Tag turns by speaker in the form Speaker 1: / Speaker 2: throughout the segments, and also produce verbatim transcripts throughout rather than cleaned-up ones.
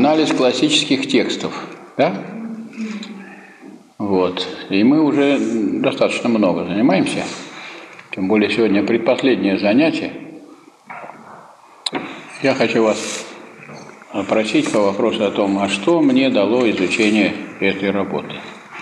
Speaker 1: Анализ классических текстов, да? Вот. И мы уже достаточно много занимаемся. Тем более сегодня предпоследнее занятие. Я хочу вас опросить по вопросу о том, а что мне дало изучение этой работы.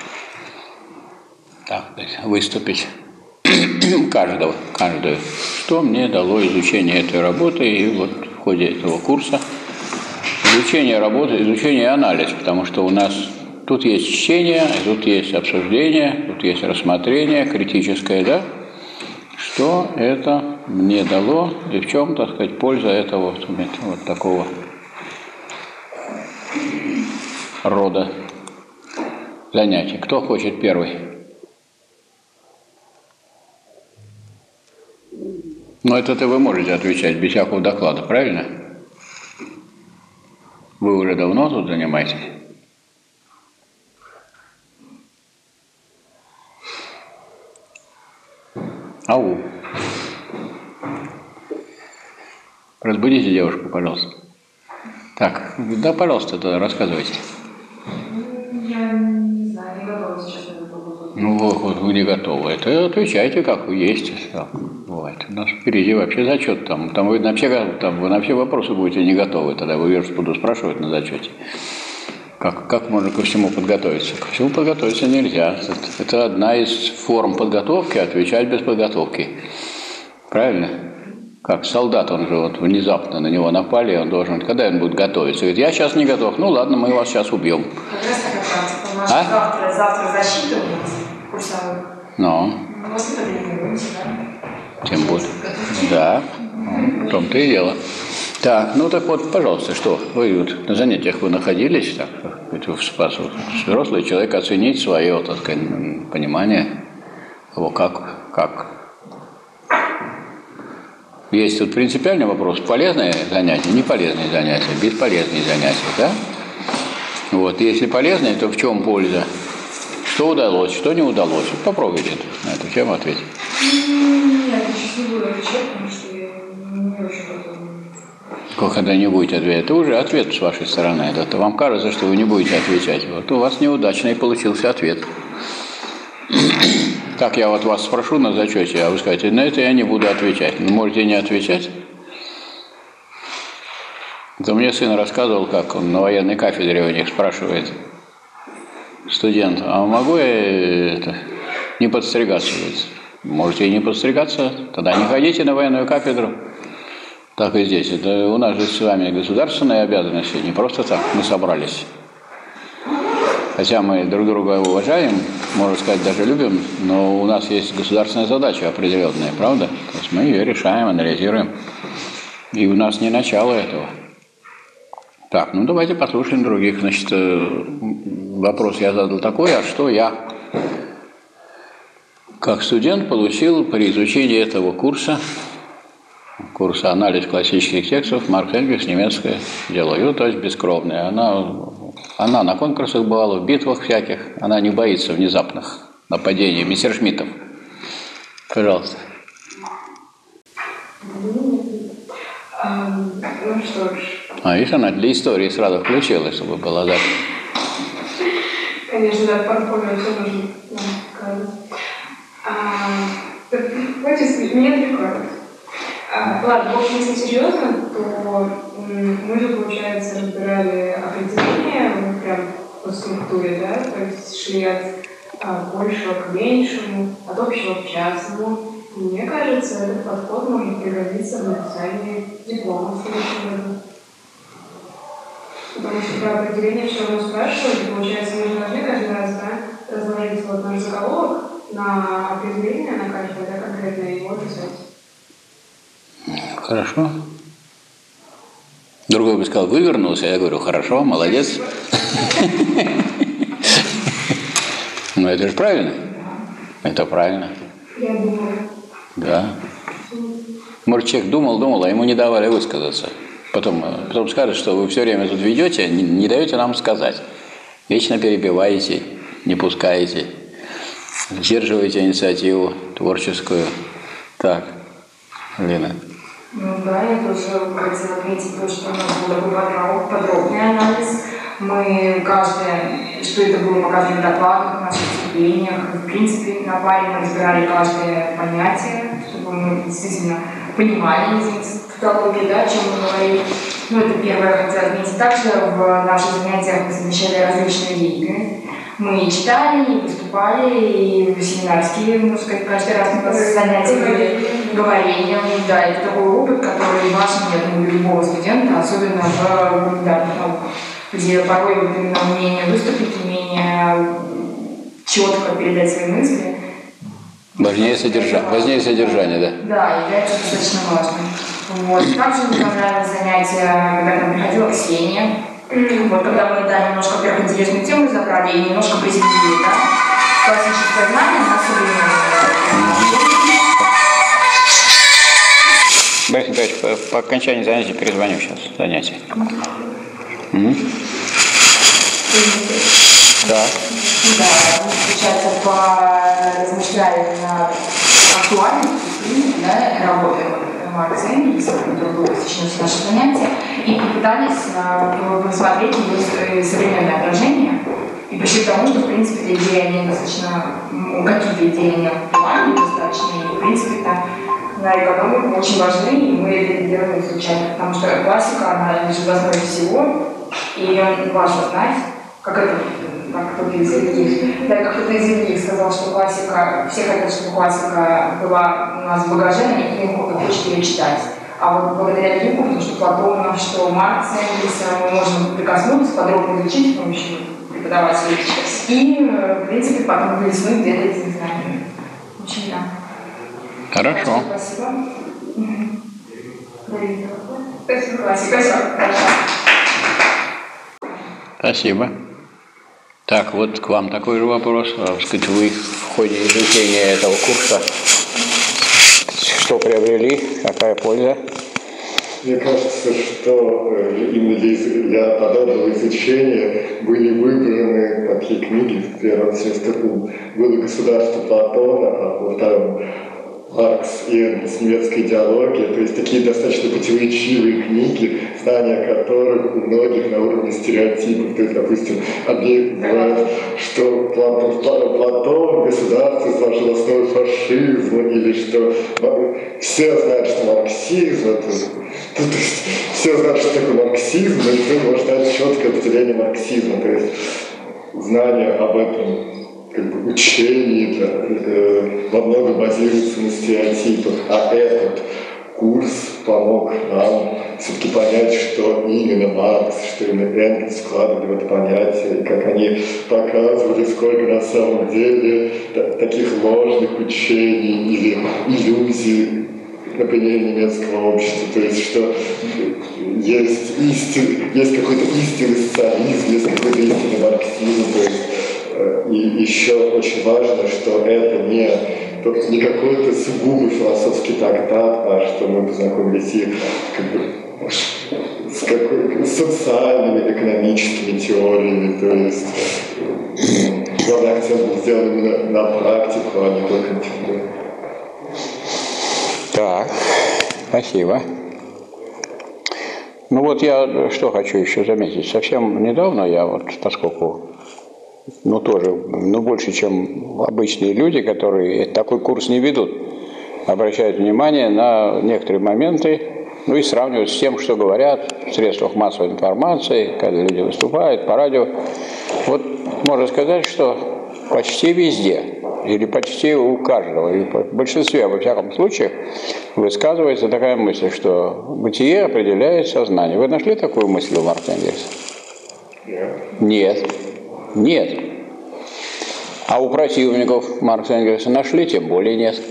Speaker 1: Так, выступить каждого, каждую. Что мне дало изучение этой работы, и вот в ходе этого курса изучение работы, изучение и анализ, потому что у нас тут есть чтение, тут есть обсуждение, тут есть рассмотрение критическое, да? Что это мне дало и в чем, так сказать, польза этого вот такого рода занятий. Кто хочет первый? Ну, это-то вы можете отвечать без всякого доклада, правильно? Вы уже давно тут занимаетесь? Ау. Разбудите девушку, пожалуйста. Так, да, пожалуйста, тогда рассказывайте.
Speaker 2: Я не знаю, не готова сейчас на этот вопрос.
Speaker 1: Ну, вот, вот вы не готовы. Это отвечайте, как вы есть. Так, бывает. У нас впереди вообще зачет там. Там вы на все, там, вы на все вопросы будете не готовы. Тогда вы я буду спрашивать на зачете. Как, как можно ко всему подготовиться? Ко всему подготовиться нельзя. Это, это одна из форм подготовки, отвечать без подготовки. Правильно? Как солдат, он же вот внезапно на него напали, он должен, когда он будет готовиться? Говорит, я сейчас не готов. Ну ладно, мы вас сейчас убьем.
Speaker 2: Как раз так, как раз.
Speaker 1: А?
Speaker 2: Завтра, завтра защита у нас курсовая.
Speaker 1: Ну.
Speaker 2: Ну, воспитание готовимся, да?
Speaker 1: Тем более. Да, в том-то и дело. Так, ну так вот, пожалуйста, что? Вы вот на занятиях вы находились, так, взрослый человек оценить свое, так сказать, понимание того, как, как. Есть тут принципиальный вопрос, полезные занятия, не полезные занятия, бесполезные занятия, да? Вот, если полезные, то в чем польза? Что удалось, что не удалось? Попробуйте на эту тему ответить.
Speaker 2: Нет, я сейчас не буду отвечать, потому что я не очень готова.
Speaker 1: Когда не будете отвечать, это уже ответ с вашей стороны. Это вам кажется, что вы не будете отвечать. Вот у вас неудачный получился ответ. Так я вот вас спрошу на зачете, а вы скажете, на это я не буду отвечать. Ну, можете не отвечать. Это мне сын рассказывал, как он на военной кафедре у них спрашивает студент, а могу я это, не подстригаться? Можете и не подстригаться, тогда не ходите на военную кафедру. Так и здесь. Это у нас же с вами государственные обязанности, не просто так мы собрались. Хотя мы друг друга уважаем, можно сказать, даже любим, но у нас есть государственная задача определенная, правда? То есть мы ее решаем, анализируем. И у нас не начало этого. Так, ну давайте послушаем других. Значит, вопрос я задал такой, а что я, как студент, получил при изучении этого курса, курса «Анализ классических текстов», Марк Энгельс, немецкое дело. Ее, то есть, бескровная. Она, она на конкурсах бывала, в битвах всяких. Она не боится внезапных нападений мессершмиттов. Пожалуйста.
Speaker 2: Ну что ж.
Speaker 1: А видишь, она для истории сразу включилась, чтобы была запись.
Speaker 2: Конечно, да, портфолио все нужно показывать. Давайте меня отвлекают. А, ладно, в общем, если серьезно, то мы же, получается, разбирали определение вот прям по структуре, да, то есть шли от а, большего к меньшему, от общего к частному. Мне кажется, этот подход может пригодиться в написании диплома в следующем году. Потому что про определение все равно спрашивают, и получается, мы же должны каждый раз, да, разложить вот наш заголовок на определение, на каждое, да, конкретно его писать.
Speaker 1: Хорошо. Другой бы сказал, вывернулся, я говорю, хорошо, молодец. Ну, это же правильно. Это правильно.
Speaker 2: Я думаю.
Speaker 1: Да. Может, человек думал, думал, а ему не давали высказаться. Потом, потом скажет, что вы все время тут ведете, не, не даете нам сказать. Вечно перебиваете, не пускаете, сдерживаете инициативу творческую. Так, Лена.
Speaker 3: Ну да, я тоже хотела отметить то, что у нас был такой подробный анализ. Мы каждое, что это было показано в докладах, в наших выступлениях, в принципе, на паре мы разбирали каждое понятие, чтобы мы действительно понимали, извините, тавтологию, да, о чем мы говорим. Ну, это первое, я хотела отметить. Также в наших занятиях мы совмещали различные виды. Мы и читали, и выступали, и семинарские, можно сказать, каждый раз на занятия были говорением. Да, это такой опыт, который важен, я думаю, для любого студента, особенно в гуманитарных науках, где порой вот именно умение выступить, умение четко передать свои мысли.
Speaker 1: Важнее содержание, важнее содержание, да?
Speaker 3: Да, является достаточно важным. Вот. Также мне понравилось занятие, когда к нам приходила Ксения. Вот, когда мы, да, немножко, во-первых, интересную тему разобрали и немножко приземлили, да, классическое знание на современное.
Speaker 1: Борис Николаевич, по, по окончании занятия перезвоню сейчас, занятие. Mm-hmm. Да.
Speaker 3: Да, мы, получается, поразмышляли на актуальность, да, работы Маркса и Энгельса, который был посвящен наше занятие, и попытались uh, посмотреть его современное отражение, и пришли к тому, что, в принципе, эти идеи, они достаточно, какие-то идеи, они актуальны достаточно, и, в принципе, это на экономику очень важны, и мы это делаем случайно, потому что классика, она лежит в основе всего, и важно знать, как это, как кто-то из других, да, как кто-то из других сказал, что классика, все хотят, чтобы классика была у нас в багаже, но никто не хочет ее читать. А вот благодаря Югу, потому что Платона, что Маркса, Энгельса, мы можем прикоснуться, подробно изучить с помощью преподавателей. И, в принципе, потом выяснить где-то эти знания. Очень да.
Speaker 1: Хорошо.
Speaker 3: Спасибо. Спасибо. Спасибо.
Speaker 1: Спасибо. Так, вот к вам такой же вопрос. Так сказать, вы в ходе изучения этого курса что приобрели? Какая польза?
Speaker 4: Мне кажется, что именно для подобного изучения были выбраны такие книги. В первом семестре было «Государство Платона», а во втором Маркс и Энгельс, немецкая идеология, то есть такие достаточно противоречивые книги, знания которых у многих на уровне стереотипов. То есть, допустим, одни говорят, что Платон, государство изложил основы фашизма, или что все знают, что марксизм, это, то есть все знают, что такое марксизм, но никто не может дать четкое определение марксизма. То есть знание об этом как бы учение, да, э, во многом базируется на стереотипах, а этот курс помог нам все-таки понять, что именно Маркс, что именно Энгельс вкладывали в это понятие, и как они показывали, сколько на самом деле да, таких ложных учений или иллюзий на примере немецкого общества, то есть что есть, истин, есть какой-то истинный социализм, есть какой-то истинный марксизм, то есть и еще очень важно, что это не, не какой-то сугубый философский трактат, а что мы познакомились и как бы, с, какой, с социальными, экономическими теориями, то есть главный акцент был сделан именно на практику, а не только на теорию.
Speaker 1: Так, спасибо. Ну вот я что хочу еще заметить. Совсем недавно я вот, поскольку ну, тоже, ну, больше, чем обычные люди, которые такой курс не ведут, обращают внимание на некоторые моменты, ну, и сравнивают с тем, что говорят в средствах массовой информации, когда люди выступают по радио. Вот можно сказать, что почти везде, или почти у каждого, и в большинстве, во всяком случае, высказывается такая мысль, что бытие определяет сознание. Вы нашли такую мысль у Маркса Энгельса? Нет. Нет. А у противников Маркса Энгельса нашли, тем более нет.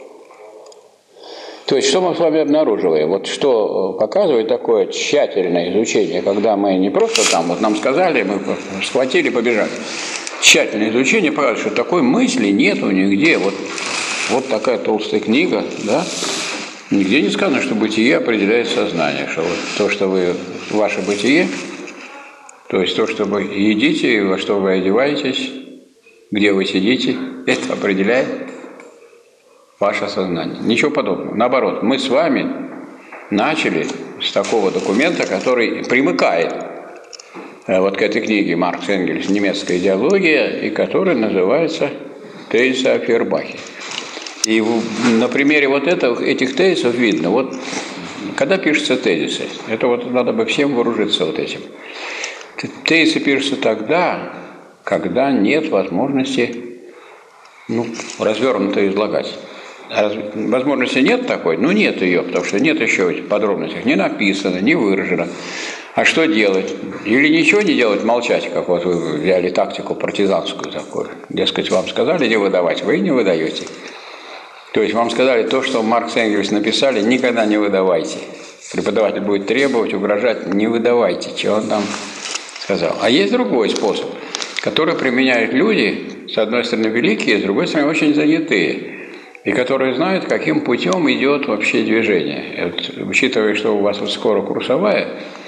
Speaker 1: То есть, что мы с вами обнаруживаем? Вот что показывает такое тщательное изучение, когда мы не просто там, вот нам сказали, мы схватили, побежали. Тщательное изучение показывает, что такой мысли нету нигде. Вот, вот такая толстая книга, да? Нигде не сказано, что бытие определяет сознание, что вот то, что вы, ваше бытие, то есть то, что вы едите, во что вы одеваетесь, где вы сидите, это определяет ваше сознание. Ничего подобного. Наоборот, мы с вами начали с такого документа, который примыкает вот к этой книге Маркс Энгельс «Немецкая идеология», и который называется «Тезисы о Фейербахе». И на примере вот этого, этих тезисов видно, вот когда пишутся тезисы, это вот надо бы всем вооружиться вот этим. Тезисы пишутся тогда, когда нет возможности, ну, развернуто излагать. Раз, возможности нет такой? Ну, нет ее, потому что нет еще в подробностях, не написано, не выражено. А что делать? Или ничего не делать, молчать, как вот вы взяли тактику партизанскую такую. Дескать, вам сказали не выдавать, вы не выдаете. То есть вам сказали то, что Маркс и Энгельс написали, никогда не выдавайте. Преподаватель будет требовать, угрожать, не выдавайте, чего он там сказал. А есть другой способ, который применяют люди, с одной стороны великие, с другой стороны очень занятые, и которые знают, каким путем идет вообще движение. И вот, учитывая, что у вас вот скоро курсовая,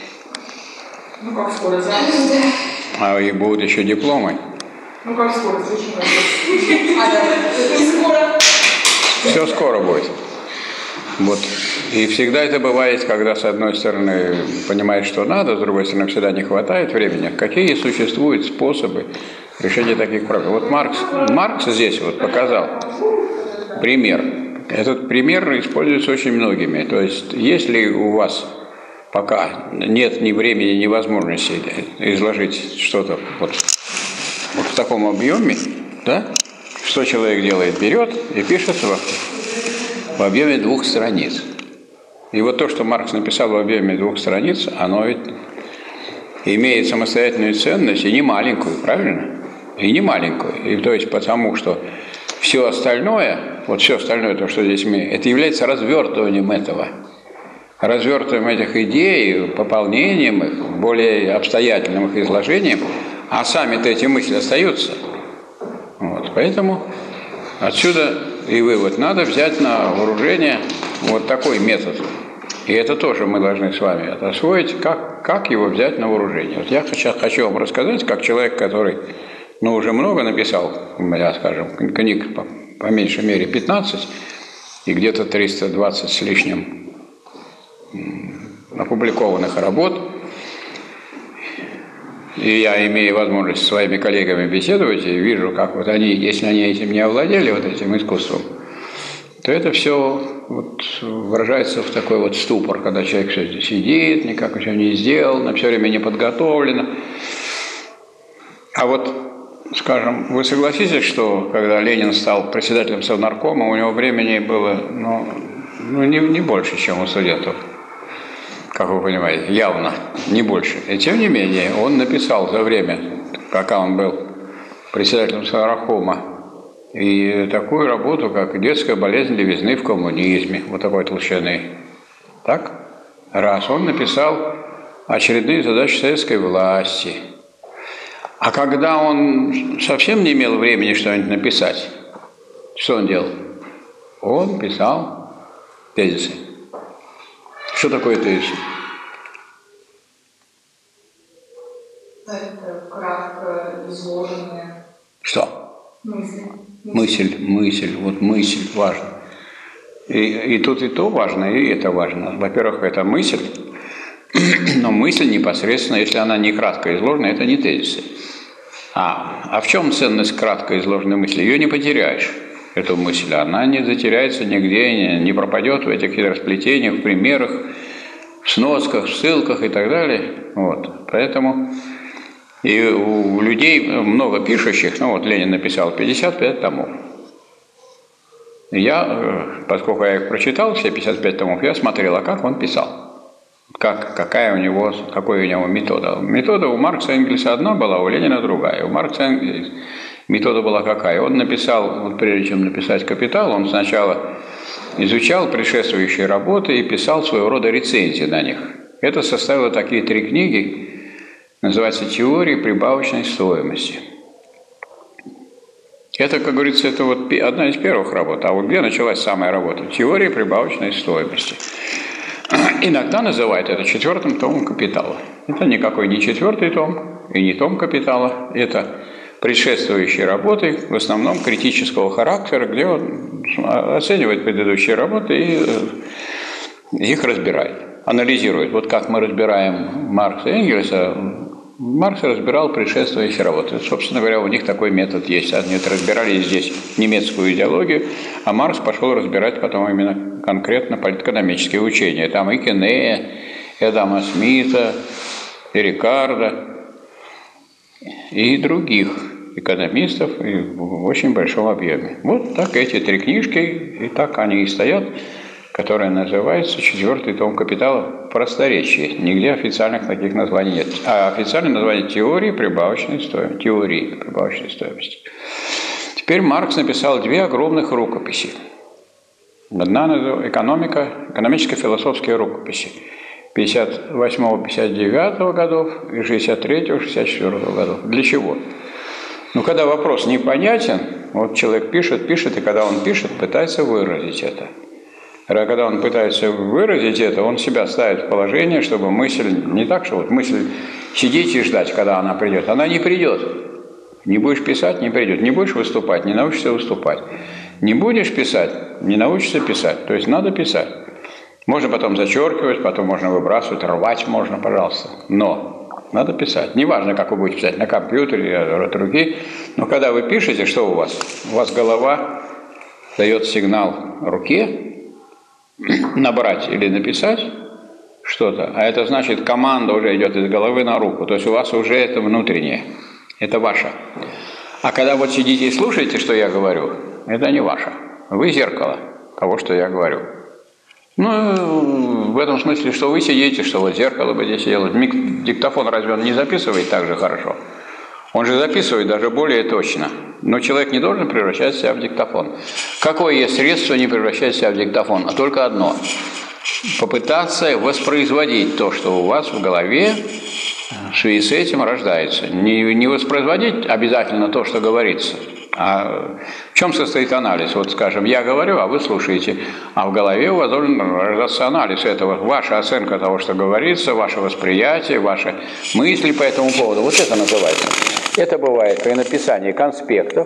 Speaker 3: ну как скоро, занятия?
Speaker 1: А и будут еще дипломы.
Speaker 3: Ну как скоро, очень хорошо. А, да, не скоро.
Speaker 1: Все скоро будет. Вот. И всегда это бывает, когда с одной стороны понимаешь, что надо, с другой стороны всегда не хватает времени. Какие существуют способы решения таких проблем? Вот Маркс, Маркс здесь вот показал пример. Этот пример используется очень многими. То есть, если у вас пока нет ни времени, ни возможности изложить что-то вот, вот в таком объеме, да, что человек делает? Берет и пишет в, в объеме двух страниц. И вот то, что Маркс написал в объеме двух страниц, оно ведь имеет самостоятельную ценность, и не маленькую, правильно? И не маленькую. И то есть потому, что все остальное, вот все остальное, то, что здесь имеет, это является развертыванием этого. Развертыванием этих идей, пополнением их, более обстоятельным их изложением, а сами-то эти мысли остаются. Вот, поэтому отсюда и вывод. Надо взять на вооружение вот такой метод. И это тоже мы должны с вами освоить, как, как его взять на вооружение. Вот я сейчас хочу вам рассказать, как человек, который ну, уже много написал, я, скажем, книг по, по меньшей мере пятнадцать, и где-то триста двадцать с лишним опубликованных работ, и я имею возможность с своими коллегами беседовать, и вижу, как вот они, если они этим не овладели, вот этим искусством, то это все вот выражается в такой вот ступор, когда человек все сидит, никак ничего не сделал, на все время не подготовлено. А вот, скажем, вы согласитесь, что когда Ленин стал председателем Совнаркома, у него времени было ну, ну, не, не больше, чем у студентов. Как вы понимаете, явно не больше. И тем не менее, он написал за время, пока он был председателем Совнаркома, и такую работу, как «Детская болезнь левизны в коммунизме», вот такой толщины. Так? Раз. Он написал очередные задачи советской власти. А когда он совсем не имел времени что-нибудь написать, что он делал? Он писал тезисы. Что такое тезисы?
Speaker 3: Это кратко изложенные.
Speaker 1: Что?
Speaker 3: Мысли.
Speaker 1: Мысль, мысль, вот мысль важна. И, и тут и то важно, и это важно. Во-первых, это мысль, но мысль непосредственно, если она не кратко изложена, это не тезисы. А, а в чем ценность кратко изложенной мысли? Ее не потеряешь, эту мысль. Она не затеряется нигде, не, не пропадет в этих хитросплетениях, в примерах, в сносках, в ссылках и так далее. Вот. Поэтому и у людей много пишущих, ну вот Ленин написал пятьдесят пять томов. Я, поскольку я их прочитал, все пятьдесят пять томов, я смотрел, а как он писал. Как, какая у него, какой у него метода. Метода у Маркса и Энгельса одна была, у Ленина другая. У Маркса и Энгельса метода была какая? Он написал, вот прежде чем написать «Капитал», он сначала изучал предшествующие работы и писал своего рода рецензии на них. Это составило такие три книги, называется «Теория прибавочной стоимости». Это, как говорится, это вот одна из первых работ. А вот где началась самая работа? Теория прибавочной стоимости. Иногда называют это четвертым томом «Капитала». Это никакой не четвертый том и не том «Капитала». Это предшествующие работы, в основном критического характера, где он оценивает предыдущие работы и их разбирает, анализирует. Вот как мы разбираем Маркса и Энгельса, Маркс разбирал предшествующие работы. Собственно говоря, у них такой метод есть. Они разбирали здесь немецкую идеологию, а Маркс пошел разбирать потом именно конкретно политэкономические учения. Там и Кеннея, и Адама Смита, и Рикардо, и других экономистов и в очень большом объеме. Вот так эти три книжки, и так они и стоят, которая называется «Четвертый том Капитала» в просторечии. Нигде официальных таких названий нет. А официальное название «Теории прибавочной стоимости». Теории прибавочной стоимости. Теперь Маркс написал две огромных рукописи. Одна экономика, экономическо-философские рукописи. пятьдесят восьмого — пятьдесят девятого годов и шестьдесят третьего — шестьдесят четвёртого годов. Для чего? Ну, когда вопрос непонятен, вот человек пишет, пишет, и когда он пишет, пытается выразить это. А когда он пытается выразить это, он себя ставит в положение, чтобы мысль, не так, что вот мысль сидеть и ждать, когда она придет. Она не придет. Не будешь писать, не придет. Не будешь выступать, не научишься выступать. Не будешь писать, не научишься писать. То есть надо писать. Можно потом зачеркивать, потом можно выбрасывать, рвать можно, пожалуйста. Но надо писать. Неважно, как вы будете писать, на компьютере, от руки. Но когда вы пишете, что у вас? У вас голова дает сигнал руке набрать или написать что-то, а это значит, команда уже идет из головы на руку. То есть у вас уже это внутреннее. Это ваше. А когда вот сидите и слушаете, что я говорю, это не ваше. Вы зеркало того, что я говорю. Ну, в этом смысле, что вы сидите, что вот зеркало бы здесь сидело. Диктофон разве он не записывает так же хорошо? Он же записывает даже более точно. Но человек не должен превращать себя в диктофон. Какое есть средство не превращать себя в диктофон? А только одно. Попытаться воспроизводить то, что у вас в голове в связи с этим рождается. Не, не воспроизводить обязательно то, что говорится. А в чем состоит анализ? Вот, скажем, я говорю, а вы слушаете. А в голове у вас должен рождаться анализ этого. Ваша оценка того, что говорится, ваше восприятие, ваши мысли по этому поводу. Вот это называется. Это бывает при написании конспектов.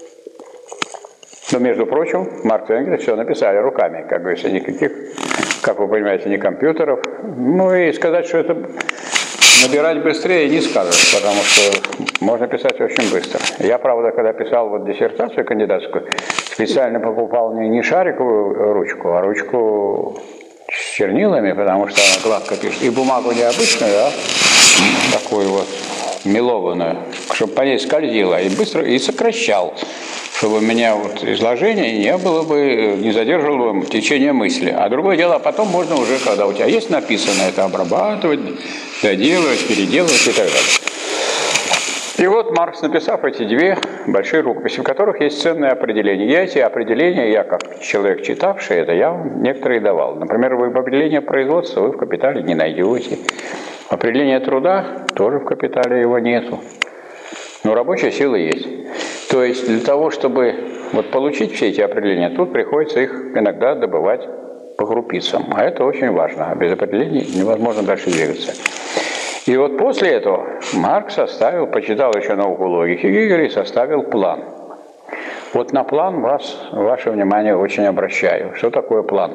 Speaker 1: Но, между прочим, Маркс и Энгельс все написали руками, как говорится, никаких, как вы понимаете, ни компьютеров. Ну и сказать, что это набирать быстрее не скажешь, потому что можно писать очень быстро. Я, правда, когда писал вот диссертацию кандидатскую, специально покупал не, не шариковую ручку, а ручку с чернилами, потому что она гладко пишет. И бумагу не обычную, а такую вот мелованную, чтобы по ней скользила, и быстро, и сокращал, чтобы у меня вот изложение не было бы, не задерживало бы течение мысли. А другое дело, а потом можно уже, когда у тебя есть написано, это обрабатывать, доделывать, переделывать и так далее. И вот Маркс, написав эти две большие рукописи, в которых есть ценные определения. Я эти определения, я как человек, читавший это, я вам некоторые давал. Например, вы определение производства вы в «Капитале» не найдете. Определение труда тоже в «Капитале» его нету. Но рабочая сила есть. То есть для того, чтобы вот получить все эти определения, тут приходится их иногда добывать по крупицам. А это очень важно. А без определений невозможно дальше двигаться. И вот после этого Маркс составил, почитал еще науку логики Гегеля и составил план. Вот на план вас, ваше внимание очень обращаю. Что такое план?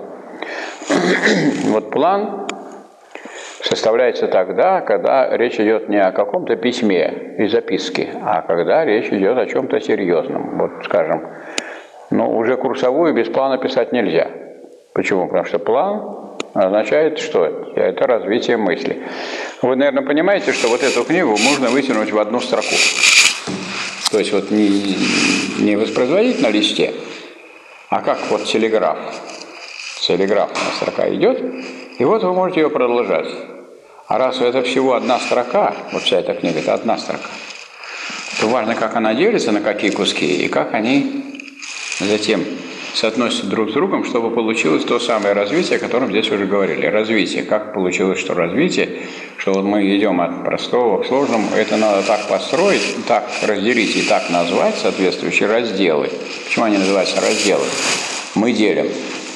Speaker 1: Вот план составляется тогда, когда речь идет не о каком-то письме и записке, а когда речь идет о чем-то серьезном. Вот, скажем, ну, уже курсовую без плана писать нельзя. Почему? Потому что план означает что? Это развитие мысли. Вы, наверное, понимаете, что вот эту книгу можно вытянуть в одну строку. То есть вот не, не воспроизводить на листе, а как вот телеграф. Телеграфная строка идет, и вот вы можете ее продолжать. А раз это всего одна строка, вот вся эта книга, это одна строка, то важно, как она делится, на какие куски, и как они затем соотносятся друг с другом, чтобы получилось то самое развитие, о котором здесь уже говорили. Развитие. Как получилось, что развитие, что вот мы идем от простого к сложному, это надо так построить, так разделить и так назвать соответствующие разделы. Почему они называются разделы? Мы делим,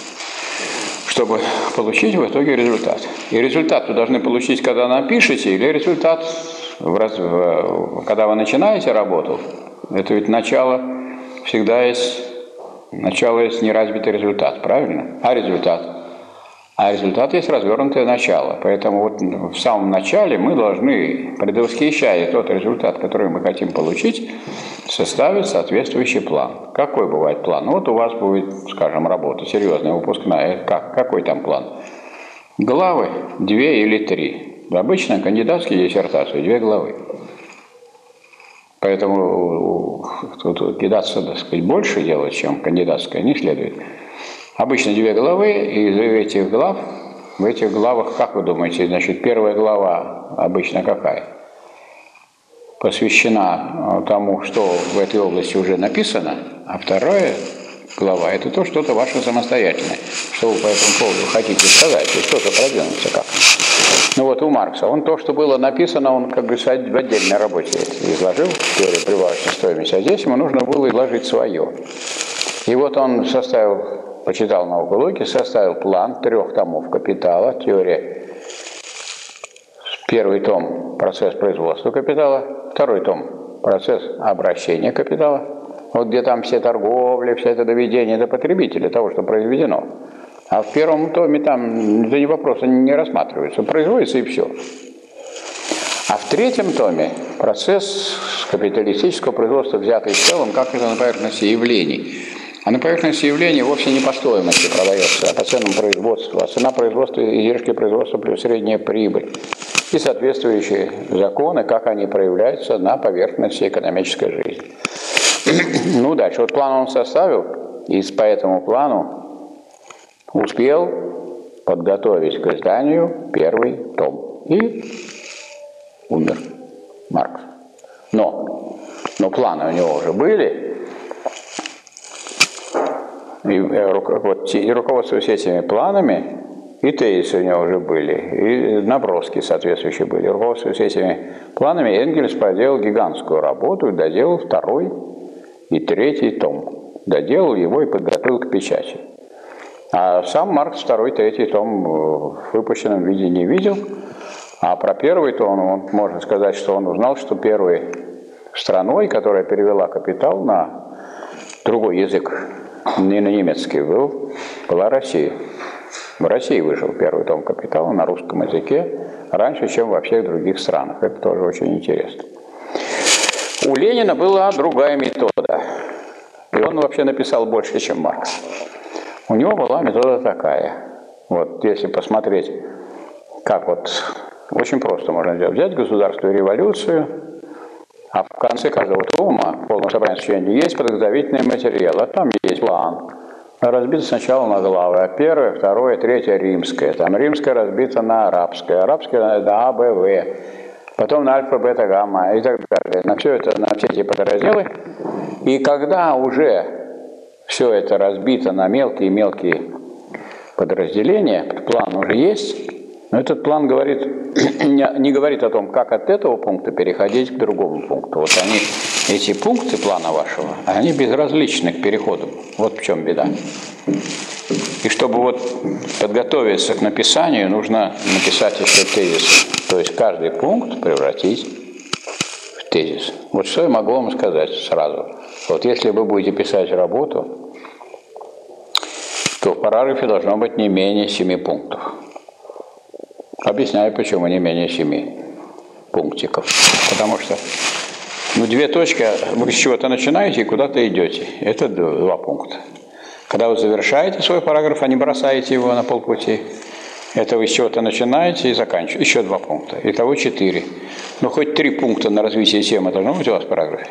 Speaker 1: чтобы получить в итоге результат. И результат вы должны получить, когда напишете, или результат, в раз... когда вы начинаете работу. Это ведь начало всегда есть, начало есть неразвитый результат, правильно? А результат? А результат есть развернутое начало. Поэтому вот в самом начале мы должны, предвосхищая тот результат, который мы хотим получить, составить соответствующий план. Какой бывает план? Ну, вот у вас будет, скажем, работа серьезная, выпускная. Как? Какой там план? Главы две или три. Обычно кандидатские диссертации две главы. Поэтому тут кидаться, так сказать, больше делать, чем кандидатская, не следует. Обычно две главы, и из этих глав, в этих главах, как вы думаете, значит, первая глава обычно какая? Посвящена тому, что в этой области уже написано, а вторая глава – это то, что-то ваше самостоятельное, что вы по этому поводу хотите сказать, и что-то продвинуться как. Ну вот у Маркса, он то, что было написано, он как бы в отдельной работе изложил, теорию прибавочной стоимости, а здесь ему нужно было изложить свое. И вот он составил, почитал науку логики, составил план трех томов капитала, теория, первый том – процесс производства капитала, второй том – процесс обращения капитала, вот где там все торговли, все это доведение до потребителя, того, что произведено. А в первом томе там это не вопрос, они не рассматриваются, производится и все. А в третьем томе процесс капиталистического производства, взятый в целом, как это на поверхности явлений. А на поверхности явлений вовсе не по стоимости продается, а по ценам производства. А цена производства, издержки производства плюс средняя прибыль. И соответствующие законы, как они проявляются на поверхности экономической жизни. Ну, дальше. Вот план он составил, и по этому плану успел подготовить к изданию первый том. И умер Маркс. Но, но планы у него уже были. И, вот, и руководствуясь этими планами, и тезисы у него уже были, и наброски соответствующие были. Руководствуясь этими планами, Энгельс проделал гигантскую работу и доделал второй и третий том. Доделал его и подготовил к печати. А сам Маркс второй, третий том в выпущенном виде не видел. А про первый том он, можно сказать, что он узнал, что первой страной, которая перевела «Капитал» на другой язык, не на немецкий, был, была Россия. В России вышел первый том «Капитала» на русском языке раньше, чем во всех других странах. Это тоже очень интересно. У Ленина была другая метода. И он вообще написал больше, чем Маркс. У него была метода такая. Вот если посмотреть, как вот очень просто можно сделать. Взять «Государство и революцию», а в конце каждого тома, в полном собрании сочинений, есть подготовительный материал, а там есть план. Разбито сначала на главы, а первое, второе, третье римское. Там римское разбито на арабское, арабское на А, Б, В. Потом на альфа, бета, гамма и так далее. На все это, на все эти подразделы. И когда уже все это разбито на мелкие-мелкие подразделения, план уже есть, но этот план говорит, не, не говорит о том, как от этого пункта переходить к другому пункту. Вот они, эти пункты плана вашего, они безразличны к переходу. Вот в чем беда. И чтобы вот подготовиться к написанию, нужно написать еще тезис. То есть каждый пункт превратить в тезис. Вот что я могу вам сказать сразу. Вот если вы будете писать работу, то в параграфе должно быть не менее семи пунктов. Объясняю, почему не менее семи пунктиков. Потому что ну, две точки, вы с чего-то начинаете и куда-то идете. Это два пункта. Когда вы завершаете свой параграф, а не бросаете его на полпути, это вы с чего-то начинаете и заканчиваете. Еще два пункта. Итого четыре. Ну, хоть три пункта на развитие темы должно быть у вас в параграфе.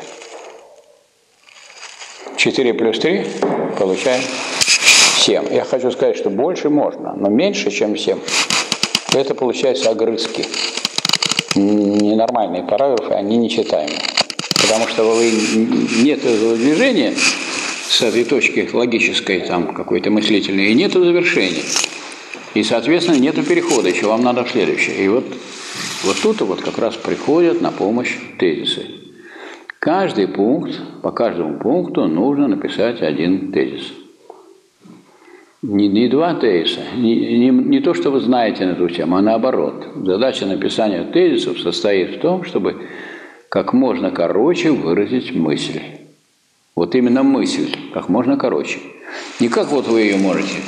Speaker 1: четыре плюс три получаем семь. Я хочу сказать, что больше можно, но меньше, чем семь. Это получается огрызки. Ненормальные параграфы, они нечитаемы. Потому что вы, нет движения с этой точки логической, там какой-то мыслительной, и нет завершения. И, соответственно, нет перехода, еще вам надо в следующее. И вот, вот тут вот как раз приходят на помощь тезисы. Каждый пункт, по каждому пункту нужно написать один тезис. Не, не два тезиса, не, не, не то, что вы знаете на эту тему, а наоборот. Задача написания тезисов состоит в том, чтобы как можно короче выразить мысль. Вот именно мысль, как можно короче. Не как вот вы ее можете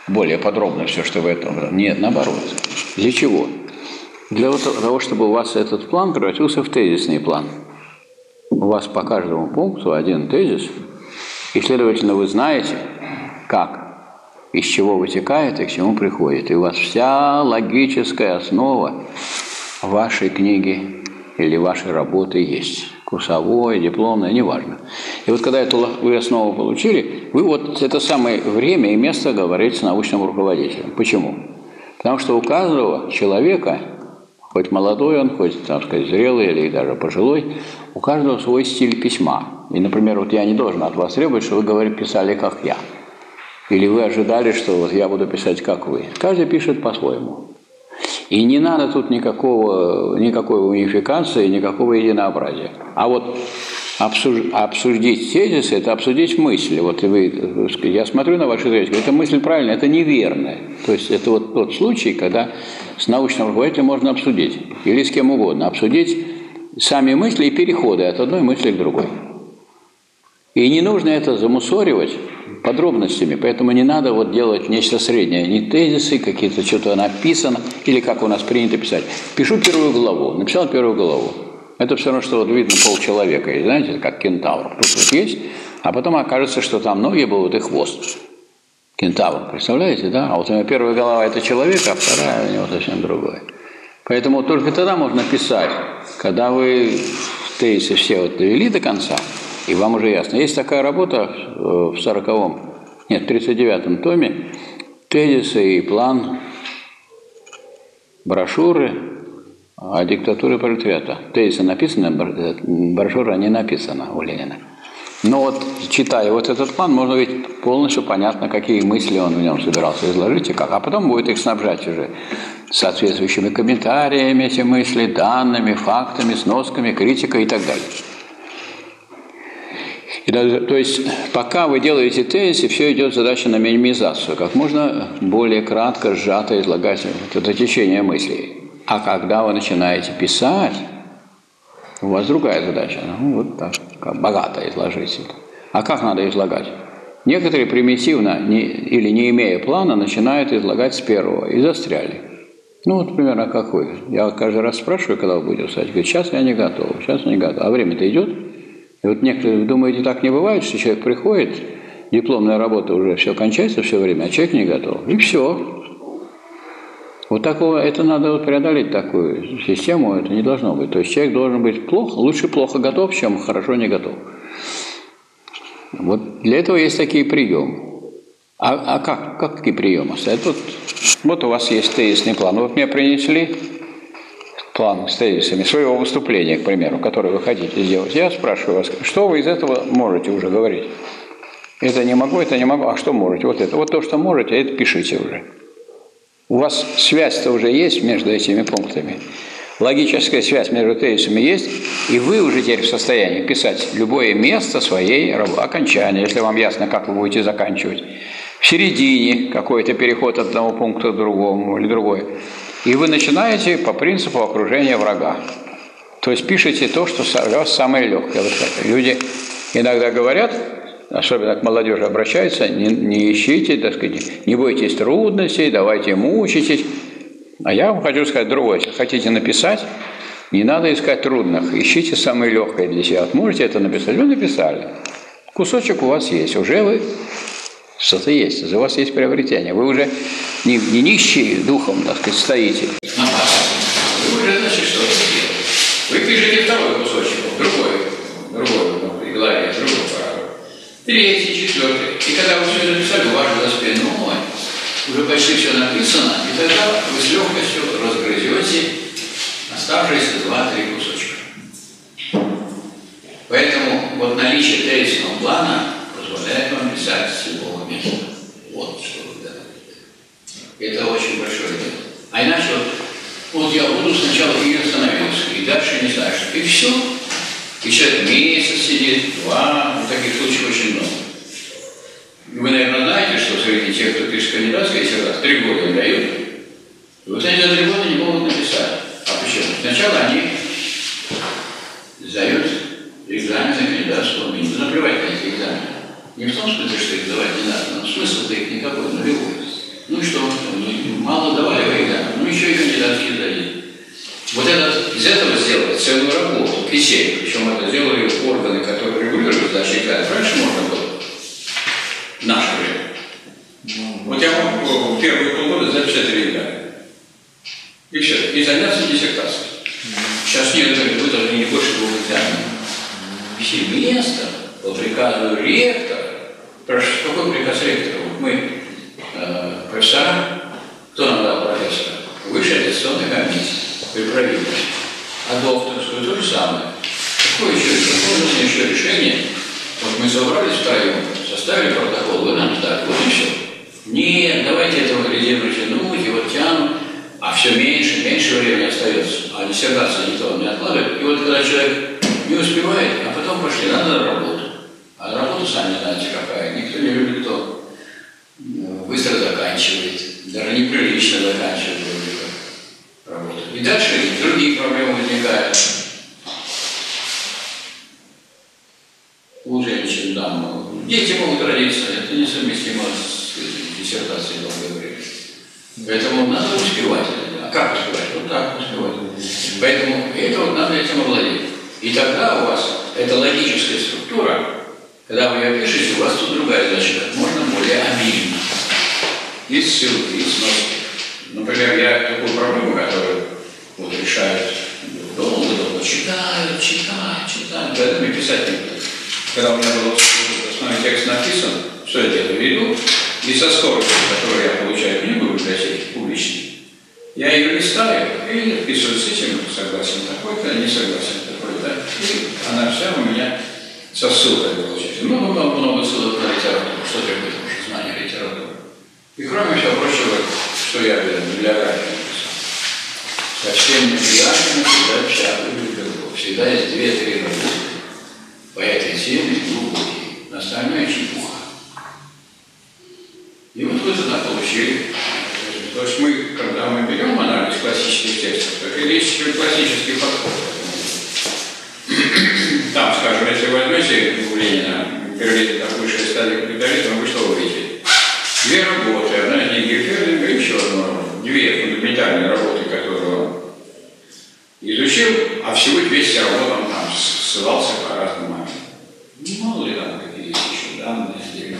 Speaker 1: более подробно все, что в этом. Нет, наоборот. Для чего? Для того, чтобы у вас этот план превратился в тезисный план. У вас по каждому пункту один тезис, и, следовательно, вы знаете, как, из чего вытекает и к чему приходит. И у вас вся логическая основа вашей книги или вашей работы есть. Курсовой, дипломной, неважно. И вот когда эту вы основу получили, вы вот это самое время и место говорите с научным руководителем. Почему? Потому что у каждого человека, хоть молодой он, хоть, так сказать, зрелый или даже пожилой, у каждого свой стиль письма. И, например, вот я не должен от вас требовать, что вы, говорите, писали как я. Или вы ожидали, что вот я буду писать как вы. Каждый пишет по-своему. И не надо тут никакого, никакой унификации, никакого единообразия. А вот обсуж, обсудить тезисы – это обсудить мысли. Вот вы, я смотрю на ваши тезисы, эта мысль правильная, это неверная. То есть это вот тот случай, когда с научным руководителем можно обсудить, или с кем угодно, обсудить сами мысли и переходы от одной мысли к другой. И не нужно это замусоривать подробностями, поэтому не надо вот делать нечто среднее, не тезисы, какие-то что-то написано, или как у нас принято писать. Пишу первую главу, написал первую главу. Это все равно, что вот видно полчеловека, и знаете, как кентавр. Тут вот есть, а потом окажется, что там ноги будут и хвост. Кентавр, представляете, да? А вот у него первая голова – это человек, а вторая у него совсем другая. Поэтому только тогда можно писать, когда вы тезисы все вот довели до конца, и вам уже ясно. Есть такая работа в сороковом, нет, в тридцать девятом томе, тезисы и план брошюры о диктатуре пролетариата. Тезисы написаны, брошюра не написана у Ленина. Но вот, читая вот этот план, можно видеть полностью понятно, какие мысли он в нем собирался изложить и как. А потом будет их снабжать уже соответствующими комментариями, эти мысли, данными, фактами, сносками, критикой и так далее. И даже, то есть, пока вы делаете тезисы, все идет задача на минимизацию. Как можно более кратко, сжато излагать это течение мыслей. А когда вы начинаете писать, у вас другая задача. Ну, вот так, как богато изложить это. А как надо излагать? Некоторые примитивно, не, или не имея плана, начинают излагать с первого и застряли. Ну, вот примерно как вы. Я каждый раз спрашиваю, когда вы будете писать, говорит, сейчас я не готов, сейчас я не готов. А время-то идет. И вот некоторые, думаете, так не бывает, что человек приходит, дипломная работа уже все кончается все время, а человек не готов. И все. Вот такого, это надо вот преодолеть такую систему, это не должно быть. То есть человек должен быть плохо, лучше плохо готов, чем хорошо не готов. Вот для этого есть такие приемы. А, а как, как такие приемы? Вот, вот у вас есть тезисный план. Вот мне принесли план с тезисами своего выступления, к примеру, которое вы хотите сделать. Я спрашиваю вас, что вы из этого можете уже говорить? Это не могу, это не могу. А что можете? Вот это. Вот то, что можете, это пишите уже. У вас связь-то уже есть между этими пунктами. Логическая связь между тезисами есть, и вы уже теперь в состоянии писать любое место своей окончания, если вам ясно, как вы будете заканчивать. В середине какой-то переход от одного пункта к другому или другой. И вы начинаете по принципу окружения врага. То есть пишите то, что для вас самое легкое. Люди иногда говорят, особенно к молодежи обращаются, не, не ищите, так сказать, не бойтесь трудностей, давайте мучитесь. А я вам хочу сказать другое. Если хотите написать, не надо искать трудных. Ищите самое легкое для себя. Вот можете это написать? Вы написали. Кусочек у вас есть. Уже вы что-то есть. У вас есть приобретение. Вы уже не, не нищие духом, так сказать, стоите. Вы уже, значит, что-то сделали. Вы пишете второй кусочек, другой, другой, в главе, другой параграф. Третий, четвертый. И когда вы все записали, у вас за спиной уже почти все написано, и тогда вы с легкостью разгрызете оставшиеся два-три кусочка. Поэтому вот наличие тезисного плана позволяет вам писать с любого места. Вот что вы делаете. Это очень большое дело. А иначе вот, вот я буду сначала и остановился, и дальше не знаю, что. И все. И человек месяц сидит, два, ну, таких случаев очень много. Вы, наверное, знаете, что среди тех, кто пишет кандидатские диссертации, три года им дают. И вот они за три года не могут написать. А почему? Сначала они сдают экзамен на кандидатскую, им наплевать на эти экзамены. Не в том смысле, что их сдавать не надо, но смысл-то их никакой, нулевой. Ну что, мало давали вы, да? Ну еще и кандидатские сдали. Вот это, из этого сделать целую работу, кисель. Причем это сделали органы, которые регулируют сдачу экзаменов. Раньше можно было. В наше время. Вот я могу в первые полгода сдать пятьдесят три экзамена. И все. И заняться диссертацией. Сейчас нет, вы должны не больше двух экзаменов. Все место по приказу ректора. Прошу, какой приказ ректора? Вот мы, э, профессора, кто нам дал профессора? Высшая аттестационная комиссия при правительстве. А докторскую то же самое. Какое еще, какое нужно еще решение? Вот мы собрались втроем, составили протокол, вы нам сдали, вот и все. Нет, давайте этого резерва тянуть, его тянут, а все меньше, меньше времени остается. А диссертация никто не откладывает. И вот когда человек не успевает, а потом пошли, надо на работу. А работу сами знаете какая. Никто не любит, кто быстро заканчивает. Даже неприлично заканчивает работу. И дальше другие проблемы возникают. У женщин, дам. Дети могут родиться, это несовместимо с диссертацией долгое время. Поэтому надо успевать. А как успевать? Вот так успевать. Поэтому это вот надо этим овладеть. И тогда у вас эта логическая структура, когда вы ее пишете, у вас тут другая задача, как можно более обильно. И ссылки, и сноски. Например, я такую проблему, которую вот решают долго-долго, читают, читают, читают, годами писать не буду. Когда у меня был основной текст написан, что я делаю? Веду, и со скоростью, которую я получаю книгу в библиотеке публичной, я ее листаю и написываю с этим, согласен такой-то, не согласен такой-то. И она вся у меня со ссылкой получается. Много-много ссылок на литературу, что требует уже знания литературы. И кроме всего прочего, что я в библиографии написал. Почтение библиографии всегда всякую библиографию. Всегда есть две-три работы по этой теме глубокие. Остальное чепуха. И вот вы тогда получили. То есть мы, когда мы берем анализ классических текстов, то это есть еще классический подход. Там, скажем, если вы возьмете у Ленина Берлин, как высшая стадия капитализма, вы что увидите? Две работы, одна из них Геферлинга, еще одна, две фундаментальные работы, которые он изучил, а всего двести работ он там ссылался по разным моментам. Ну, мало ли там какие есть еще данные,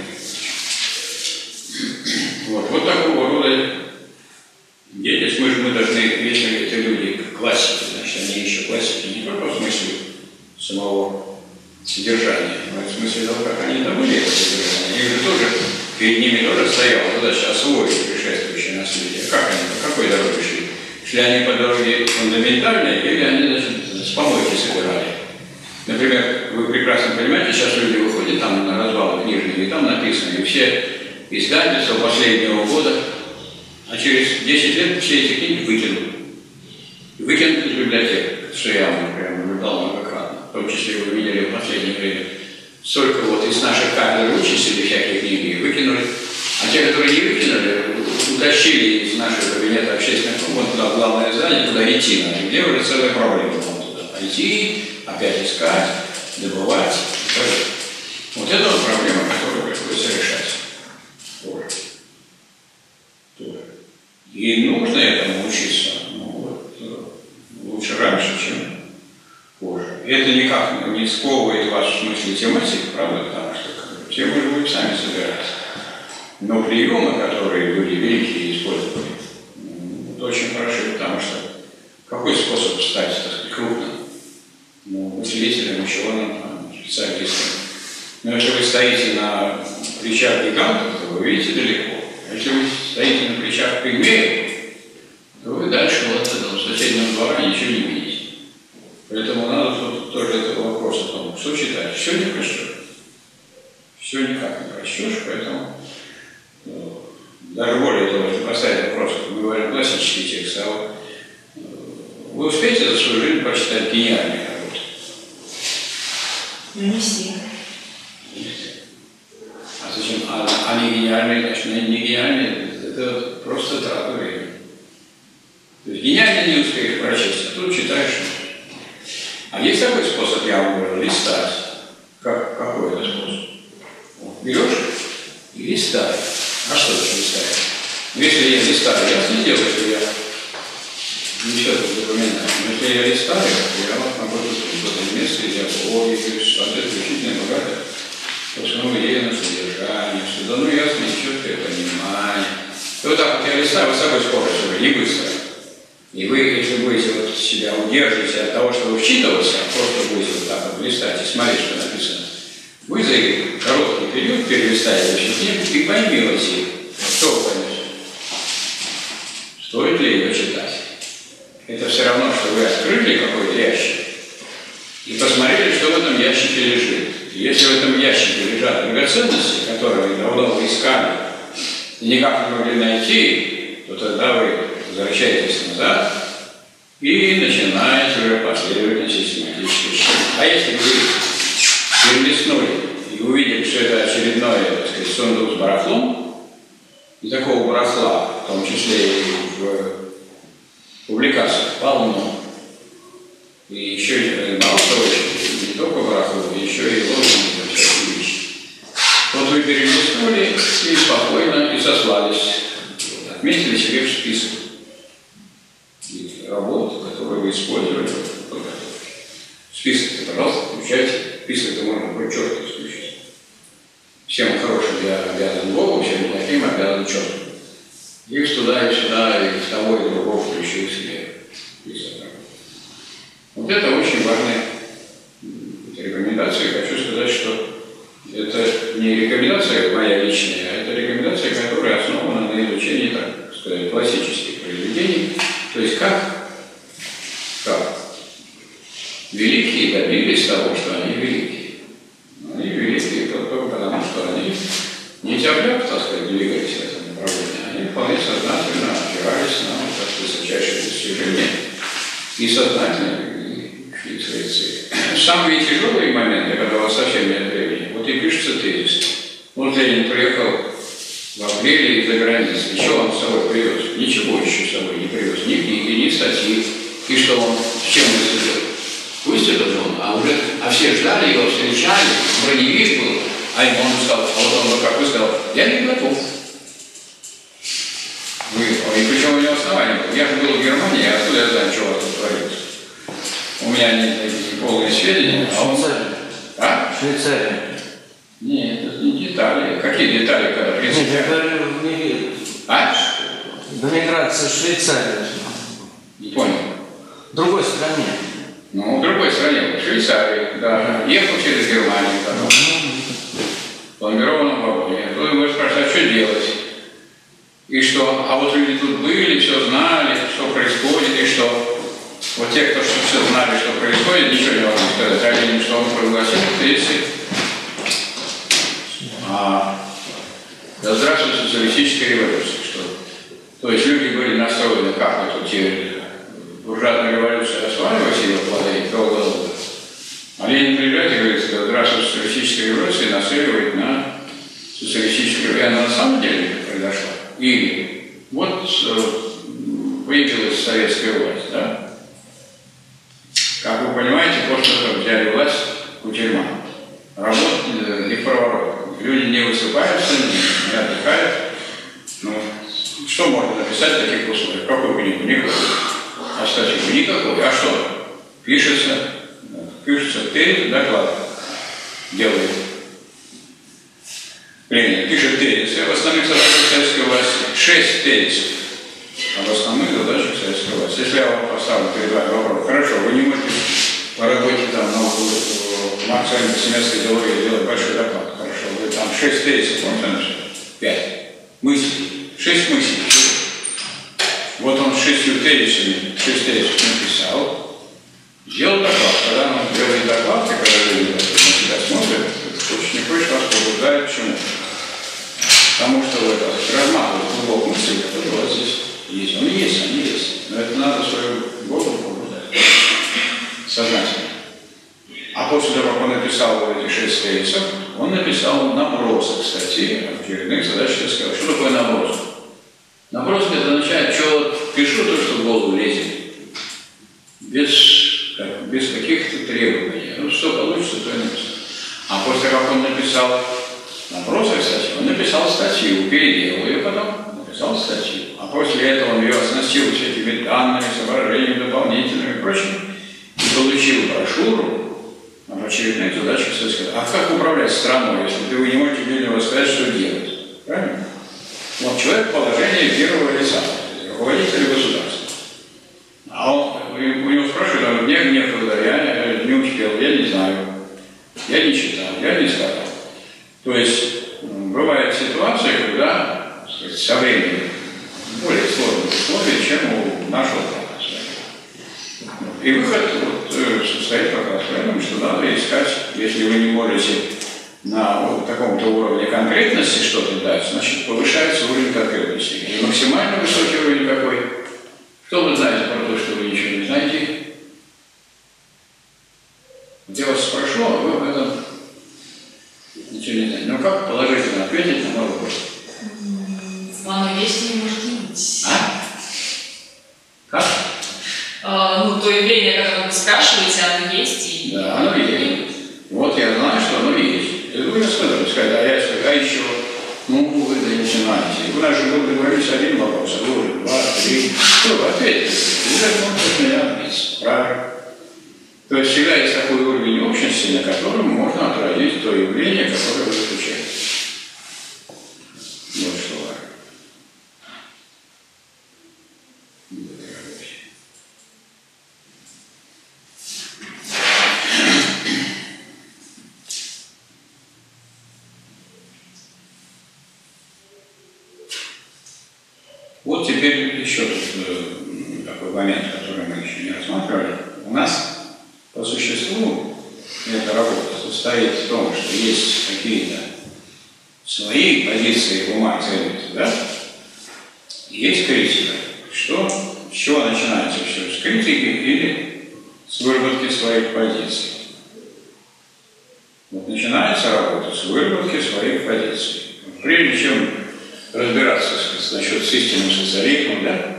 Speaker 1: вот, вот такого рода деятельность. Мы же мы должны, если это люди классики, значит, они еще классики не только в смысле самого содержания, но и в смысле того, как они добыли это содержание. Они же тоже, перед ними тоже стояла задача освоить предшествующее наследие. Как они, по какой дороге шли? Шли они по дороге фундаментальной, или они, значит, с помойки собирали? Например, вы прекрасно понимаете, сейчас люди выходят там на развалы книжные, и там написано, и все издательства последнего года, а через десять лет все эти книги выкинут. Выкинут из библиотек, что я вам, например, наблюдал многократно. В том числе вы видели в последнее время. Столько вот из наших кафедр вычислили всякие книги и выкинули. А те, которые не выкинули, утащили из нашего кабинета общественных, вот туда главное здание, куда идти надо. Где уже целая проблема. Туда пойти, опять искать, добывать. Вот это вот проблема, которую приходится решать. Тоже. Тоже. И нужно этому учиться. Ну, вот, лучше раньше, чем позже. И это никак не сковывает вас в смысле тематики, правда, потому что тему же вы сами собираете. Но приемы, которые люди великие использовали, это очень хороши, потому что какой способ стать, так сказать, крупным? Ну, усилителем, ученым, специалистом. Но если вы стоите на плечах гигантов, то вы видите далеко. А если вы стоите на плечах пигмеев, то вы дальше вот этого соседнего двора ничего не видите. Поэтому надо тут тоже этот вопрос о том, что читать. Все не прочтешь. Все никак не прочтешь, поэтому ну, даже более того, что поставить вопрос, мы говорим классический текст, а вот вы успеете за свою жизнь прочитать гениальные работы?
Speaker 3: Не все.
Speaker 1: А зачем? А, они гениальные, значит, не гениальные, это просто трата времени. То есть гениально не успеешь прочесть, а тут читаешь. А есть такой способ, я вам говорю, листать. Как, какой это способ? Вот, берешь и листаешь. А что это листаешь?
Speaker 5: Если я листаю, ясно дело, что я ничего тут запоминаю. Но если я листаю, я могу тут в этом месте, я логику, что-то исключительно богатое. Основное содержание, что дано ясное и четкое понимание. И вот так вот я листаю, вот с собой скорость, не быстро. И вы, если будете вот себя удерживать от того, чтобы вчитываться, а просто будете вот так вот листать и смотреть, что написано, вы за короткий период перелистаете книгу и поймете, что вы поймете. Стоит ли ее читать? Это все равно, что вы открыли какой-то ящик и посмотрели, что в этом ящике лежит. И если в этом ящике лежат драгоценности, которые вы давно искали и никак не могли найти, то тогда вы возвращаетесь назад и начинаете уже последовательно систематически читать. А если вы перелистнули и увидели, что это очередное, так сказать, сундук с барахлом, и такого барахла, в том числе и в публикациях, полно. И еще и мало того, не только барахло, еще и лозунги, там всякие вещи. Вот вы перелистнули и спокойно и сослались, отметили себе в список работ, которые вы использовали. Список-то, пожалуйста, включайте. Список-то можно хоть четко исключить. Всем хорошим я обязан Богу, всем плохим обязан черту. Их туда и сюда, и того, и другого включил себе список. Вот это очень важная рекомендация. Хочу сказать, что это не рекомендация моя личная, а это рекомендация, которая основана на изучении, так сказать, классических произведений. То есть как, как великие добились того, что они великие. Они великие только потому, что они не тяп-ляп, так сказать, двигались в этом направлении. Они вполне сознательно опирались на вот, высочайшие достижения и сознательно шли к своей цели. Самые тяжелые моменты, когда у вас совсем нет времени, вот и пишется тезис. Вот Ленин приехал в апреле из-за границы. Ничего он с собой привез? Ничего еще с собой не привез. Ни книги, ни статьи. И что он, с чем выступил? Выступил же он, а уже, а все ждали его, встречали, броневик был. А ему он сказал, а вот он, как вы сказал, я не готов. Вы, и причем у него основания было. Я же был в Германии, а откуда я знаю, что у вас тут творится? У меня нет таких полных сведений. А он... А?
Speaker 6: Швейцария.
Speaker 5: Нет, это не детали. Какие детали, когда принципиально?
Speaker 6: Нет, я говорю, не...
Speaker 5: А?
Speaker 6: До миграции в Швейцарию.
Speaker 5: Не понял.
Speaker 6: В другой стране.
Speaker 5: Ну, в другой стране, в Швейцарии, да. Ехал через Германию потом. В пломбированном вагоне. Вы будете спрашивать, а что делать? И что? А вот люди тут были, все знали, что происходит, и что? Вот те, кто все знали, что происходит, ничего не могли сказать. А Ленин, что он прогласил, если... А, да здравствует социалистическая революция. Что? То есть люди были настроены, как вот те буржуазная революция расваливалась ее плоды долго-долго. А Ленин приезжает и говорит, что здравствует социалистическая революция нацеливает на социалистическую революцию. И она на самом деле произошла. Или вот появилась советская власть, да? Как вы понимаете, после того, как взяли власть, кутерьма. Работа не в проворот. Люди не высыпаются, не, не отдыхают. Ну, что можно написать в таких условиях? Какую книгу? Никакой. А статью никакой. А что? Пишется, пишется тезис, доклад делает. Ленин пишет тезисы об основных задачах советской власти. Шесть тезисов об основных задачах советской власти. Если я вам поставлю перед вами вопрос, хорошо, вы не можете по работе там на Марксовой семестровой идеологии делать большой доклад. Хорошо, вы там шесть тезисов, можете написать? Пять. Мыслей. Шесть мыслей. Вот он шестью тезисами, шесть тезисов написал, сделал доклад. Когда он делает доклад, и когда люди на себя смотрят, очень не хочешь вас побуждает к чему? Потому что вы разматываете глубокую мысль, которая у вас здесь есть. Он есть, они есть. Но это надо свою голову побуждать. Сознательно. А после того, как он написал вот эти шесть тезисов, он написал набросок статьи о очередных задачах советской. Что такое набросок? Набросок это означает, что пишу то, что в голову лезет. Без, как, без каких-то требований. Ну, что получится, то и написал. А после того, как он написал набросок статьи, он написал статью, переделал ее потом, написал написал статью, а после этого он ее оснастил всякими данными, соображениями дополнительными и прочим, и получил брошюру, а очередная задача, кстати, сказать, а как управлять страной, если вы не можете для сказать, что делать? Правильно? Вот человек в положении первого лица, руководителя государства. А он, у него спрашивают, а мне некогда, я не успел, я не знаю, я не читал, я не сказал. То есть бывает ситуация, когда, так сказать, со временем более сложные условия, чем у нашего брата. И выход вот, состоит как раз в этом, что надо искать, если вы не можете на вот таком-то уровне конкретности что-то дать, значит, повышается уровень конкретности. И максимально высокий уровень какой? Кто вы знаете про то, что вы ничего не знаете? Вот я вас спрошу, а вы об этом ничего не знаете. Ну как положительно ответить на мой вопрос?
Speaker 7: Оно есть, не может не быть.
Speaker 5: А? Как?
Speaker 7: А, ну, то явление, которое вы спрашиваете, оно есть и...
Speaker 5: Да, оно есть. Вот я знаю, что оно есть. Это вы сказали, сказать, а я скажу, а еще, ну, вы да начинаете. У нас же был договорились один вопрос, а вы два, три. Что вы ответили? Это меня ответить. Правильно. То есть всегда есть такой уровень общности, на котором можно отразить то явление, которое вы изучаете. Вот что важно. Вот теперь еще тут такой момент, который мы еще не рассматривали. У нас по существу эта работа состоит в том, что есть какие-то свои позиции ума и ценности, да? И есть критика. Что, с чего начинается все? С критики или с выработки своих позиций? Вот начинается работа с выработки своих позиций. Прежде чем разбираться, сказать, насчет с истинным социализмом, да?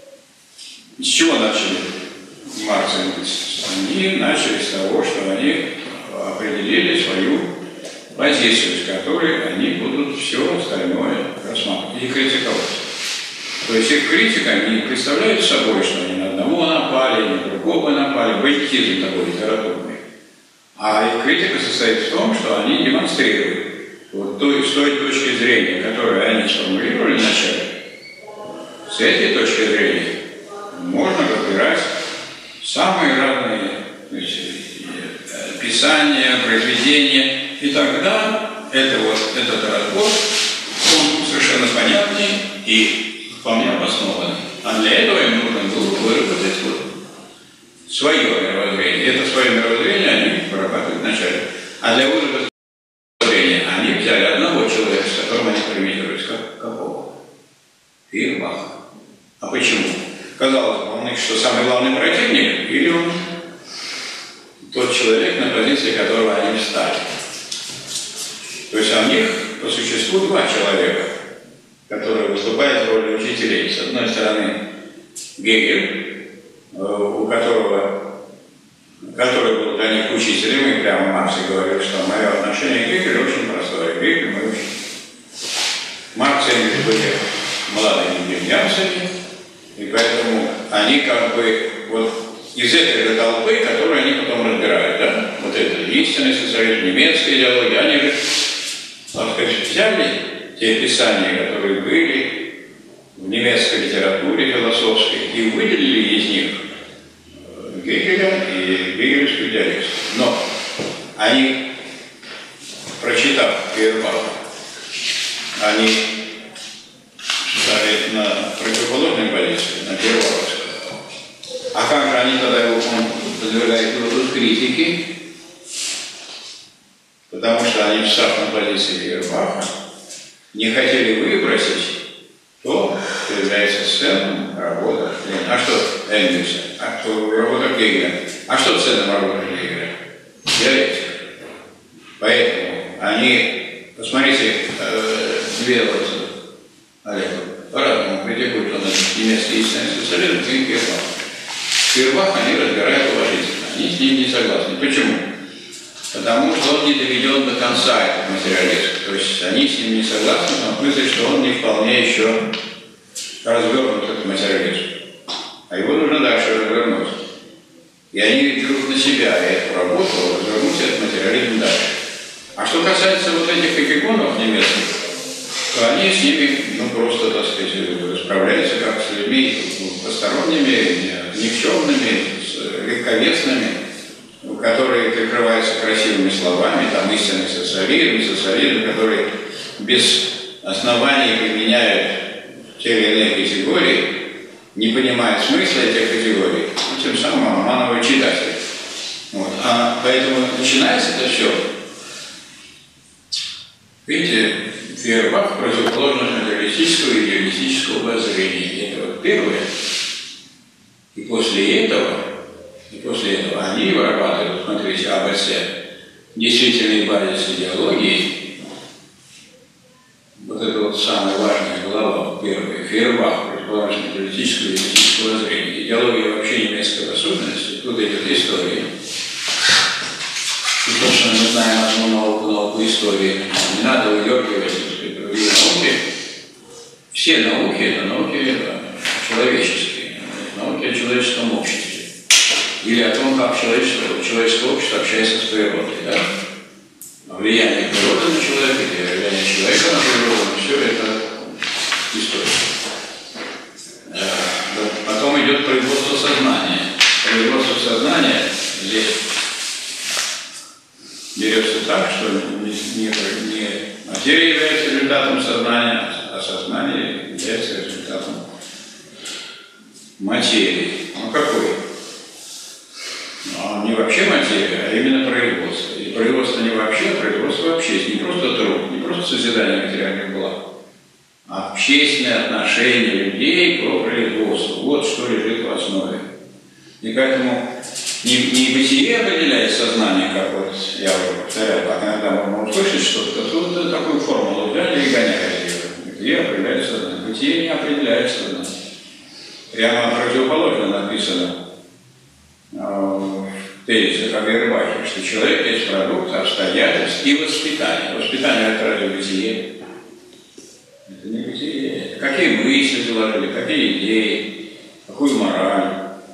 Speaker 5: С чего начали Маркс и Энгельс? Они начали с того, что они определили свою позицию, с которой они будут все остальное рассматривать и критиковать. То есть их критика не представляет собой, что они на одного напали, на другого напали, бандитизм такой литературный. А их критика состоит в том, что они демонстрируют вот той, с той точки зрения, которую они сформулировали вначале, с этой точки зрения можно разбирать самые разные, значит, писания, произведения, и тогда это вот, этот разбор, он совершенно понятный и вполне обоснованный. А для этого им нужно было выработать вот свое мировоззрение. Это свое мировоззрение они вырабатывают вначале. А для выработки они взяли одного человека, с которым они полемизируют. Какого? Фейербаха. А почему? Казалось бы, он их что, самый главный противник? Или он тот человек, на позиции которого они встали? То есть у них по существу два человека, которые выступают в роли учителей. С одной стороны Гегель, у которого, который был для них учителем, и прямо Маркс и говорил, что мое отношение к Гегелю очень простое. Гегель мой учитель. Маркс и Энгельс были молодыми интеллигентами, и поэтому они как бы вот из этой же толпы, которую они потом разбирают, да, вот это истинный социализм, немецкая идеология, они же, так сказать, взяли те писания, которые были в немецкой литературе философской, и выделили из них Гегеля и гегелевскую диалектику. Но они, прочитав Фейербаха, они стали на противоположной позиции, на первого. А как же они тогда его, он подвергает его критике? Потому что они, встав на позиции Фейербаха, не хотели выбросить то, что является ценным работа Ленина. А что Энгельса? А что работа Гегеля? А что ценным работа Гегеля? Диалектика. Поэтому они, посмотрите, э, две вот, Олег, по-разному критикуют он немецкий истинный социализм и Фейербах. Фейербах они разбирают положительно. Они с ним не согласны. Почему? Потому что он не доведен до конца, этот материализм. То есть они с ним не согласны, в том смысле, что он не вполне еще развернут этот материализм. А его нужно дальше развернуть. И они берут на себя эту работу, развернуть этот материализм дальше. А что касается вот этих эпигонов немецких, то они с ними, ну, просто, так сказать, справляются как с людьми посторонними, никчемными, легковесными, которые прикрываются красивыми словами, там истинный социализм, социализм, который без оснований применяет те или иные категории, не понимает смысла этих категорий, ну, тем самым обманывает читателей. Вот. А поэтому начинается это все. Видите, Фейербах противоположность материалистического и идеалистического воззрения. Это вот первое. И после этого, и после этого они вырабатывают, смотрите, АБЦ, действительный базис идеологии. Вот это вот самая важная глава, первая. Фейербах противоположность материалистического и идеалистического воззрения. Идеология вообще немецкой в особенности, тут идет история. И, собственно, мы знаем одну науку, науку истории. Не надо выдергивать другие науки. Все науки – это науки человеческие, науки о человеческом обществе. Или о том, как человечество, человеческое общество общается с природой. Да? Влияние природы на человека, или влияние человека на природу – все это история. Потом идет производство сознания. Производство сознания здесь берется так, что не, не, не материя является результатом сознания, а сознание является результатом материи. Ну какой? Ну, не вообще материя, а именно производство. И производство не вообще, а производство общественное. Не просто труд, не просто созидание материальных благ, а общественные отношения людей по производству. Вот что лежит в основе. И поэтому не, не бытие определяет сознание, как вот я уже повторял, а иногда можно услышать что-то, то вот такую формулу взяли и гоняли ее. Бытие определяет сознание. Бытие не определяет сознание. Прямо противоположно написано в тезисе о Фейербахе, что человек есть продукт обстоятельств и воспитания. Воспитание – это разве бытие? Это не бытие. Какие мысли заложили, какие идеи, какую мораль.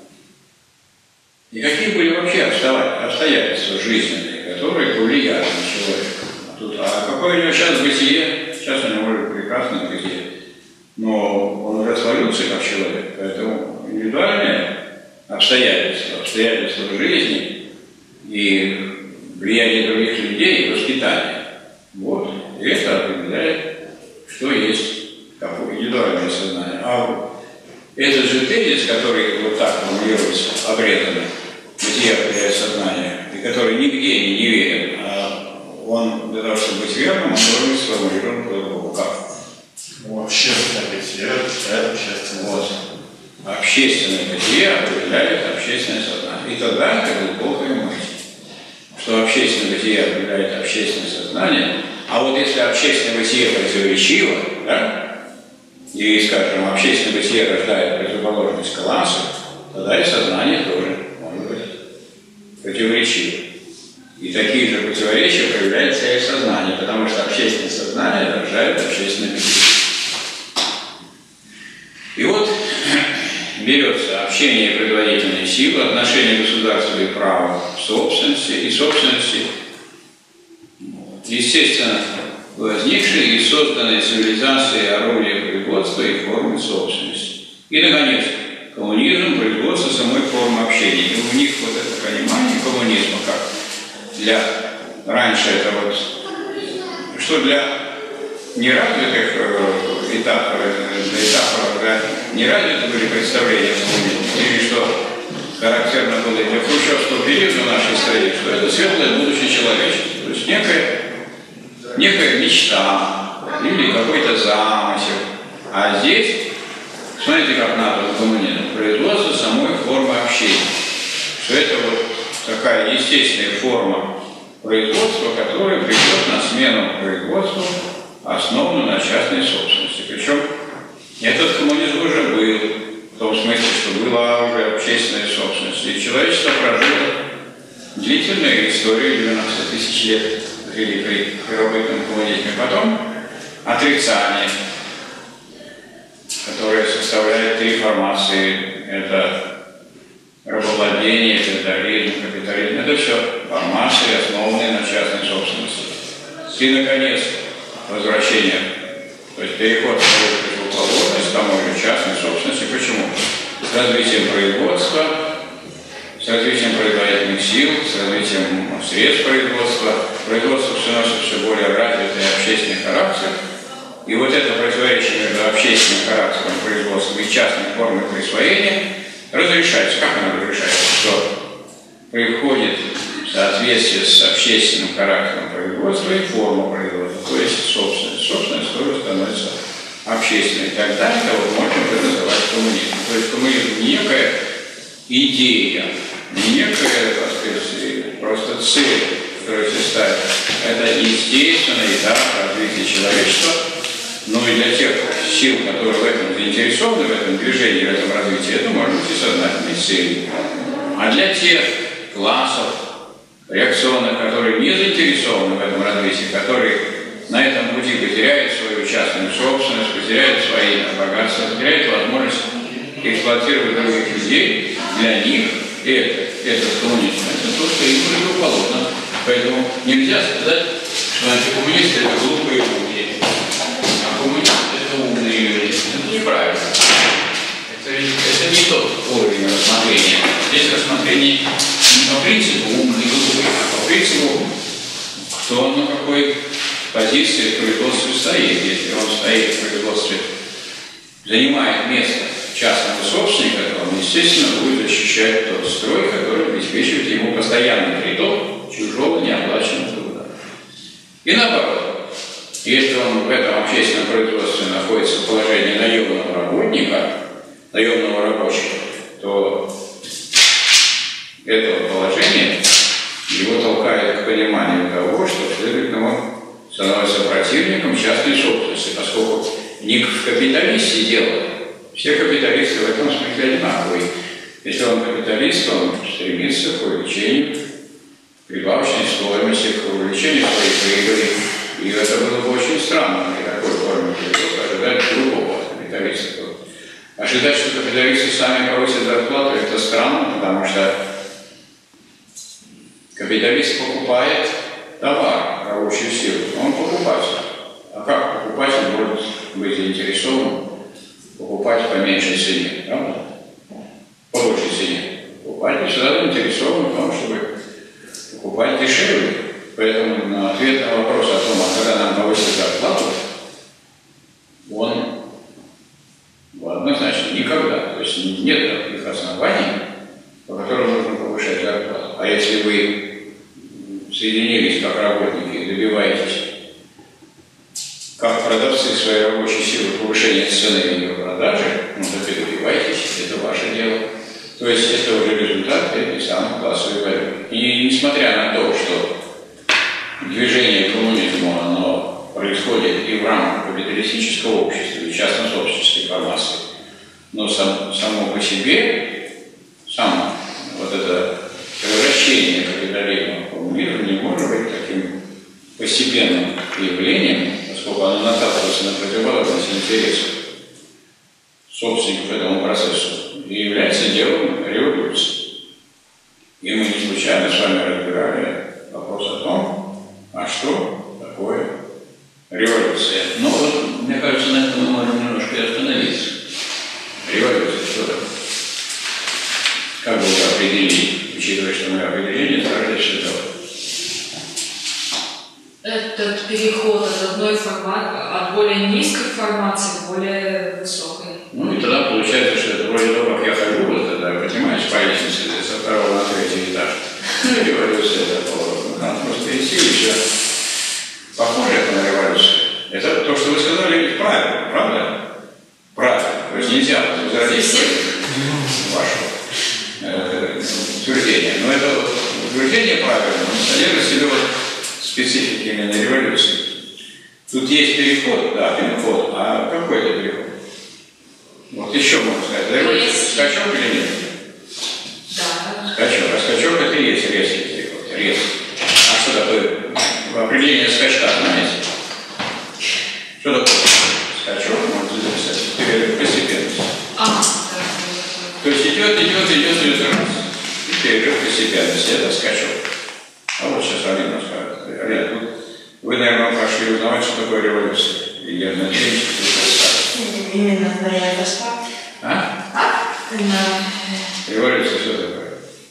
Speaker 5: И какие были вообще обстоятельства жизненные, которые повлияли на человека. А, тут, а какое у него сейчас бытие? Сейчас у него может прекрасное бытие. Но он уже свалился как человек, поэтому индивидуальные обстоятельства, обстоятельства жизни и влияние других людей, воспитание. Вот. И это определяет, что есть какое индивидуальное сознание. А этот же тезис, который вот так формулируется, обретанный, бытие определяет сознание, и который нигде не, не верен, а он для того, чтобы быть верным, он должен быть сформулирован по-другому. Как?
Speaker 8: Ну, общественное бытие определяет общественное
Speaker 5: вот.
Speaker 8: сознание.
Speaker 5: Общественное бытие определяет общественное сознание. И тогда это глубокая мысль, что общественное бытие определяет общественное сознание, а вот если общественное бытие противоречиво, да, и, скажем, общественное бытие рождает противоположность классу, тогда и сознание тоже может быть противоречиво. И такие же противоречия проявляются и в сознании, потому что общественное сознание рождает общественное бытие. И вот берется общение и предварительные силы, отношения государства и права в собственности и собственности, естественно, возникшие и созданные цивилизацией орудия производства и формы собственности. И, наконец, коммунизм, производство самой формы общения. И у них вот это понимание коммунизма, как для, раньше это вот, что для неразвитых э, этапов, этапов да, неразвитые были представления о коммунизме, или что характерно было для хрущевского периода в нашей стране, что это светлое будущее человечества. То есть некая некая мечта или какой-то замысел. А здесь, смотрите, как надо в коммунизме, производство самой формы общения. Что это вот такая естественная форма производства, которая придет на смену производству, основанному на частной собственности. Причем этот коммунизм уже был, в том смысле, что была уже общественная собственность. И человечество прожило длительную историю девяносто тысяч лет или при первобытном коммунизме. Потом отрицание, которое три формации. Это рабовладение, феодализм, капитализм. Это все формации, основанные на частной собственности. И, наконец, возвращение, то есть переход в противоположность тому же частной собственности. Почему? С развитием производства, с развитием производительных сил, с развитием средств производства, производство все носит все более развитый общественный характер. И вот это противоречие между общественным характером производства и частной формой присвоения разрешается. Как оно разрешается? Что приходит в соответствие с общественным характером производства и форма производства, то есть собственность. Собственность тоже становится общественной. Тогда это вот можно называть коммунизмом. То есть коммунизм не некая идея, не некая, так сказать, просто цель, которую все ставят. Это естественный этап развития человечества. Но и для тех сил, которые в этом заинтересованы, в этом движении, в этом развитии, это может быть и сознательной целью. А для тех классов реакционных, которые не заинтересованы в этом развитии, которые на этом пути потеряют свою частную собственность, потеряют свои богатства, потеряют возможность эксплуатировать других людей, для них это, этот коммунизм, это то, что им противоположно. Поэтому нельзя сказать, что антикоммунисты – это глупые люди. Коммунисты – это умные люди. Это неправильно. Это, это не тот уровень рассмотрения. Здесь рассмотрение не по принципу умный и глупый, а по принципу, кто на какой позиции в производстве стоит. Если он стоит в производстве, занимает место частного собственника, то он, естественно, будет защищать тот строй, который обеспечивает ему постоянный приток чужого неоплаченного труда. И наоборот. Если он в этом общественном производстве находится в положении наемного работника, наемного рабочего, то это положение его толкает к пониманию того, что, следовательно, он становится противником частной собственности, поскольку не в капиталисте дело. Все капиталисты в этом смысле одинаковые. Если он капиталист, он стремится к увеличению прибавочной стоимости, к увеличению своей прибыли. И это было бы очень странно при такой форме производства ожидать другого капиталиста. Ожидать, что капиталисты сами повысят зарплату, это странно, потому что капиталист покупает товар, рабочую силу, он покупатель. А как покупатель может быть заинтересован покупать по меньшей цене, правда? По большей цене. Покупатель всегда заинтересован в том, чтобы покупать дешевле. Поэтому на ответ на вопрос о том, а когда нам повысят зарплату, он однозначно никогда. То есть нет таких оснований, по которым нужно повышать зарплату. А если вы соединились как работники и добиваетесь, как продавцы своей рабочей силы, повышения цены ее продажи, ну так и добивайтесь, это ваше дело. То есть это уже результат этой самой классовой борьбы. И несмотря на то, что движение к коммунизму, оно происходит и в рамках капиталистического общества, и частно-собственнической формации, но сам, само по себе, само вот это превращение капитализма в коммунизм не может быть таким постепенным явлением, поскольку оно наталкивается на противоположность интересов собственников этому процессу и является делом революции. И мы не случайно с вами разбирали вопрос о том, а что такое революция? Ну вот, мне кажется, на этом мы можем немножко и остановиться. Революция, что такое? Как бы вы определили, учитывая, что мы определение старались сюда?
Speaker 7: Этот переход от одной формации, от более низкой формации к более высокой.
Speaker 5: Ну и тогда получается, что это вроде того, как я хожу, вот тогда поднимаюсь по лестнице со второго на третий этаж. Революция такого. Надо просто идти и все. Похоже это на революцию. Это то, что вы сказали, правильно, правда? Правильно. То есть нельзя возразить вашего э, утверждения. Но это вот утверждение правильно, но содержит в себе вот специфики именно революции. Тут есть переход, да, переход. А какой это переход? Вот еще можно сказать. Революция скачок или нет?
Speaker 7: Да.
Speaker 5: Скачок. А скачок это и есть резкий переход. Резкий. А что такое определение скачка, знаете? Что такое скачок? Можете записать. Перерыв постепенности.
Speaker 7: А.
Speaker 5: постепенности, это скачок. А вот сейчас Алина скажет. Алина, вот вы, наверное, пошли узнавать, что такое революция. И я надеюсь, что это скажет.
Speaker 3: Именно на это что?
Speaker 5: А?
Speaker 3: А? На...
Speaker 5: Революция что такое?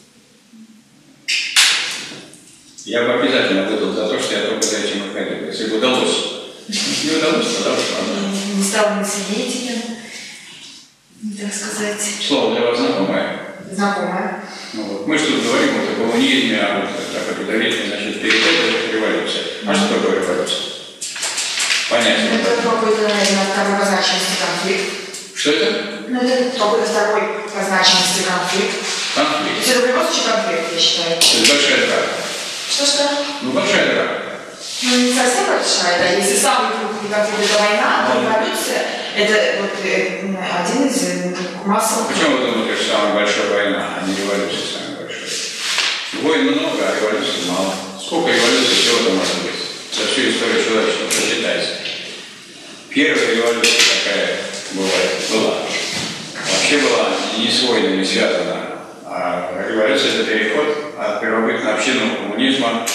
Speaker 5: Я бы обязательно выдал за то, что я только за этим выходил. Если бы удалось. Не удалось, тогда уж ладно.
Speaker 3: Не стал не свидетелем, так сказать.
Speaker 5: Слово для вас знакомое?
Speaker 3: Знакомое.
Speaker 5: Ну, вот. Мы что тут говорим вот о коммунизме, а вот так капитализме, значит, переход – это революция. А что такое революция? Понятно.
Speaker 3: Это какой-то, наверное, второй по значимости конфликт.
Speaker 5: Что это?
Speaker 3: Ну, это какой-то второй по значимости конфликт.
Speaker 5: Конфликт.
Speaker 3: Это в любом случае конфликт, я считаю.
Speaker 5: Это большая драка.
Speaker 3: Что-что?
Speaker 5: Ну, большая драка.
Speaker 3: Ну, не совсем большая, да. Если самый крупный конфликт – это война, то революция – это вот один из массовых...
Speaker 5: Почему вы думаете, что самая большая война, а не революция самая большая? Войн много, а революции мало. Сколько революций всего-то может быть? За всю историю человечества посчитайте. Первая революция такая бывает, была. Вообще была не с войнами связана, а революция – это переход от первобытно-общинного коммунизма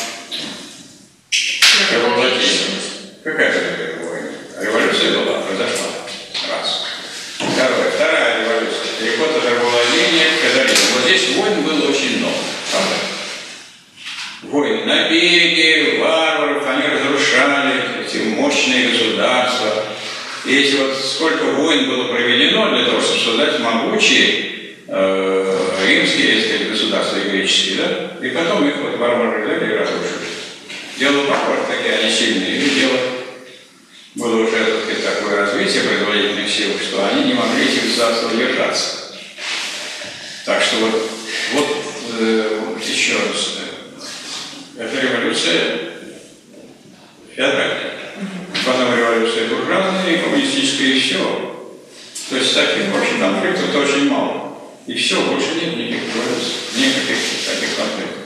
Speaker 5: к рабовладению. Какая это такая война? Революция была, произошла. Раз. Второе. Вторая революция. Переход от рабовладения к феодализму. Вот здесь войн было очень много. Правда? Войны, набеги, варваров, они разрушали эти мощные государства. И если вот сколько войн было проведено для того, чтобы создать могучие э, римские сказать, государства и греческие, да? И потом их вот варвары взяли и разрушили. Дело похоже, такие они сильные, или дело было уже так сказать, такое развитие производительных сил, что они не могли этих государств держаться. Так что вот, вот э, еще раз. Это революция феодальная. Потом революция буржуазная и коммунистическая, и все. То есть таких вообще конфликтов очень мало. И все, больше нет никаких революций, никаких таких конфликтов.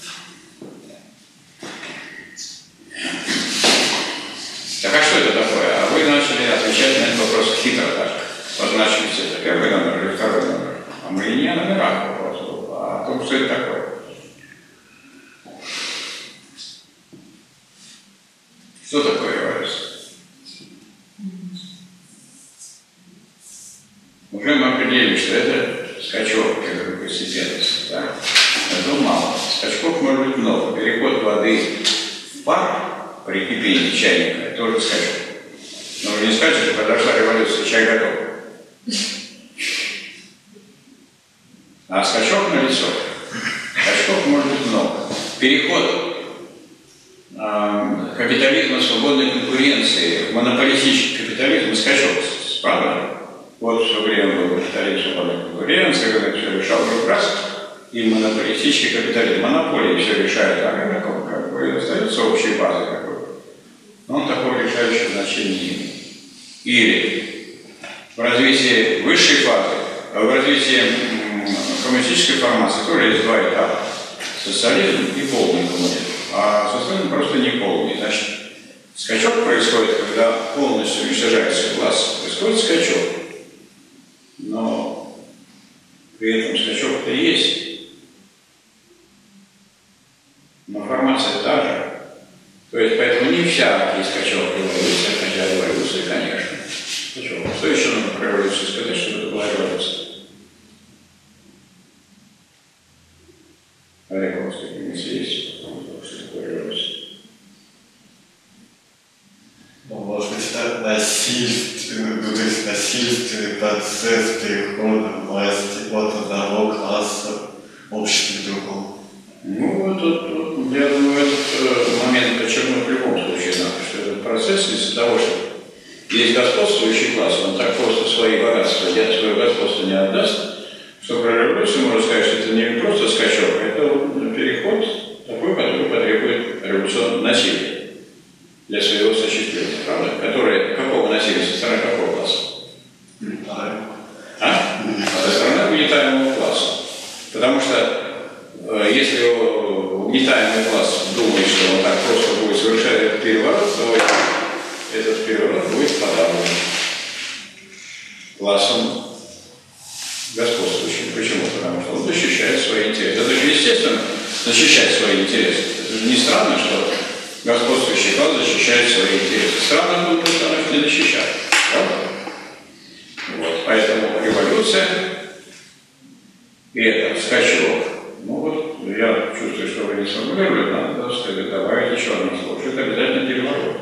Speaker 5: Так а что это такое? А вы начали отвечать на этот вопрос хитро так. Позначимости это первый номер или второй номер. А мы не о номерах вопросов, а о том, что это такое. Что такое революция? Уже мы определили, что это скачок, это постепенность. Да? Это мало. Скачков может быть много. Переход воды в пар при кипении чайника – это тоже скачок. Но вы не скажете, что подошла революция, чай готов. А скачок на лицо. Скачков может быть много. Переход капитализма, свободной конкуренции, монополистический капитализм, скачок, правда? Вот все время был капитализм, свободной конкуренции, когда все решал друг раз, и монополистический капитализм, монополия все решает, а как, как бы остается общей базой какой-то. Но он такого решающего значения не имеет. Или в развитии высшей фазы, в развитии коммунистической формации тоже есть два этапа. Социализм и полный коммунизм. А социализм просто не полный. Значит, скачок происходит, когда полностью уничтожается класс. Происходит скачок. Но при этом скачок-то есть. Но формация та же. То есть, поэтому не всякий скачок революции, хотя революция, конечно. Скачок. Что еще нужно про революцию сказать, чтобы это была революция? Олег, у вас такие мысли есть? Что такое революция?
Speaker 8: Ну, может быть, это насильственный, ну, то есть насильственный процесс перехода власти от одного класса общества к другому.
Speaker 5: Ну, вот тут, я думаю, этот момент подчеркнут в любом случае надо, что этот процесс из-за того, что есть господствующий класс, он так просто свои богатства, свое господство не отдаст, что про революцию можно сказать, что это не просто скачок, это переход такой, который потребует революционного насилия для своего осуществления, правда? Которое какого насилия? Со стороны какого класса? А? Со стороны угнетаемого класса. Потому что э, если угнетаемый класс думает, что он так просто будет совершать этот переворот, то этот переворот будет подавлен классом господствующим. Почему? Потому что он защищает свои интересы. Это же естественно. господствующий класс защищает свои интересы. Странно было бы, что он их не защищает. Правда? Вот. Поэтому революция и это скачок. Ну вот, я чувствую, что вы не сформулировали, надо сказать, добавить еще одно слово, что это обязательно переворот.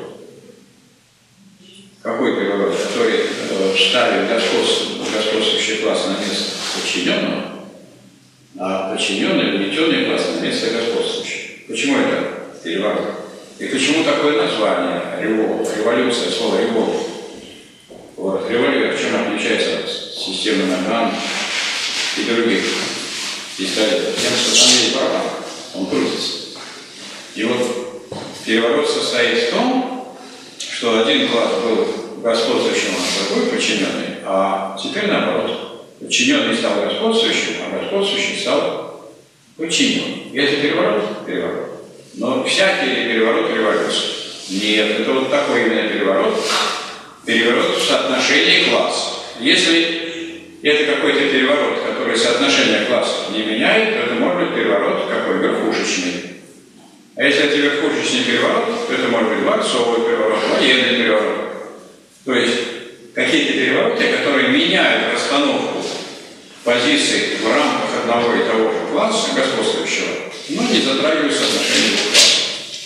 Speaker 5: Какой переворот? Который э, ставит господствующий класс на место подчиненного, а подчиненный, угнетенный класс на место господствующего. Почему это переворот? И почему такое название револт, революция, слово револт? Вот, революция, в чем отличается от системы награн и других пистолетов? Тем, что там есть барабан, он крутится. И вот переворот состоит в том, что один класс был господствующим, а другой подчиненный, а теперь наоборот. Подчиненный стал господствующим, а господствующий стал подчиненным. И это переворот? Переворот. Но всякий переворот – революция. Нет, это вот такой именно переворот. Переворот в соотношении классов. Если это какой-то переворот, который соотношение классов не меняет, то это может быть переворот какой? Верхушечный. А если это верхушечный переворот, то это может быть дворцовый переворот, военный переворот. То есть какие-то перевороты, которые меняют расстановку позиций в рамках одного и того же класса, господствующего, но не затрагивают соотношение двух классов.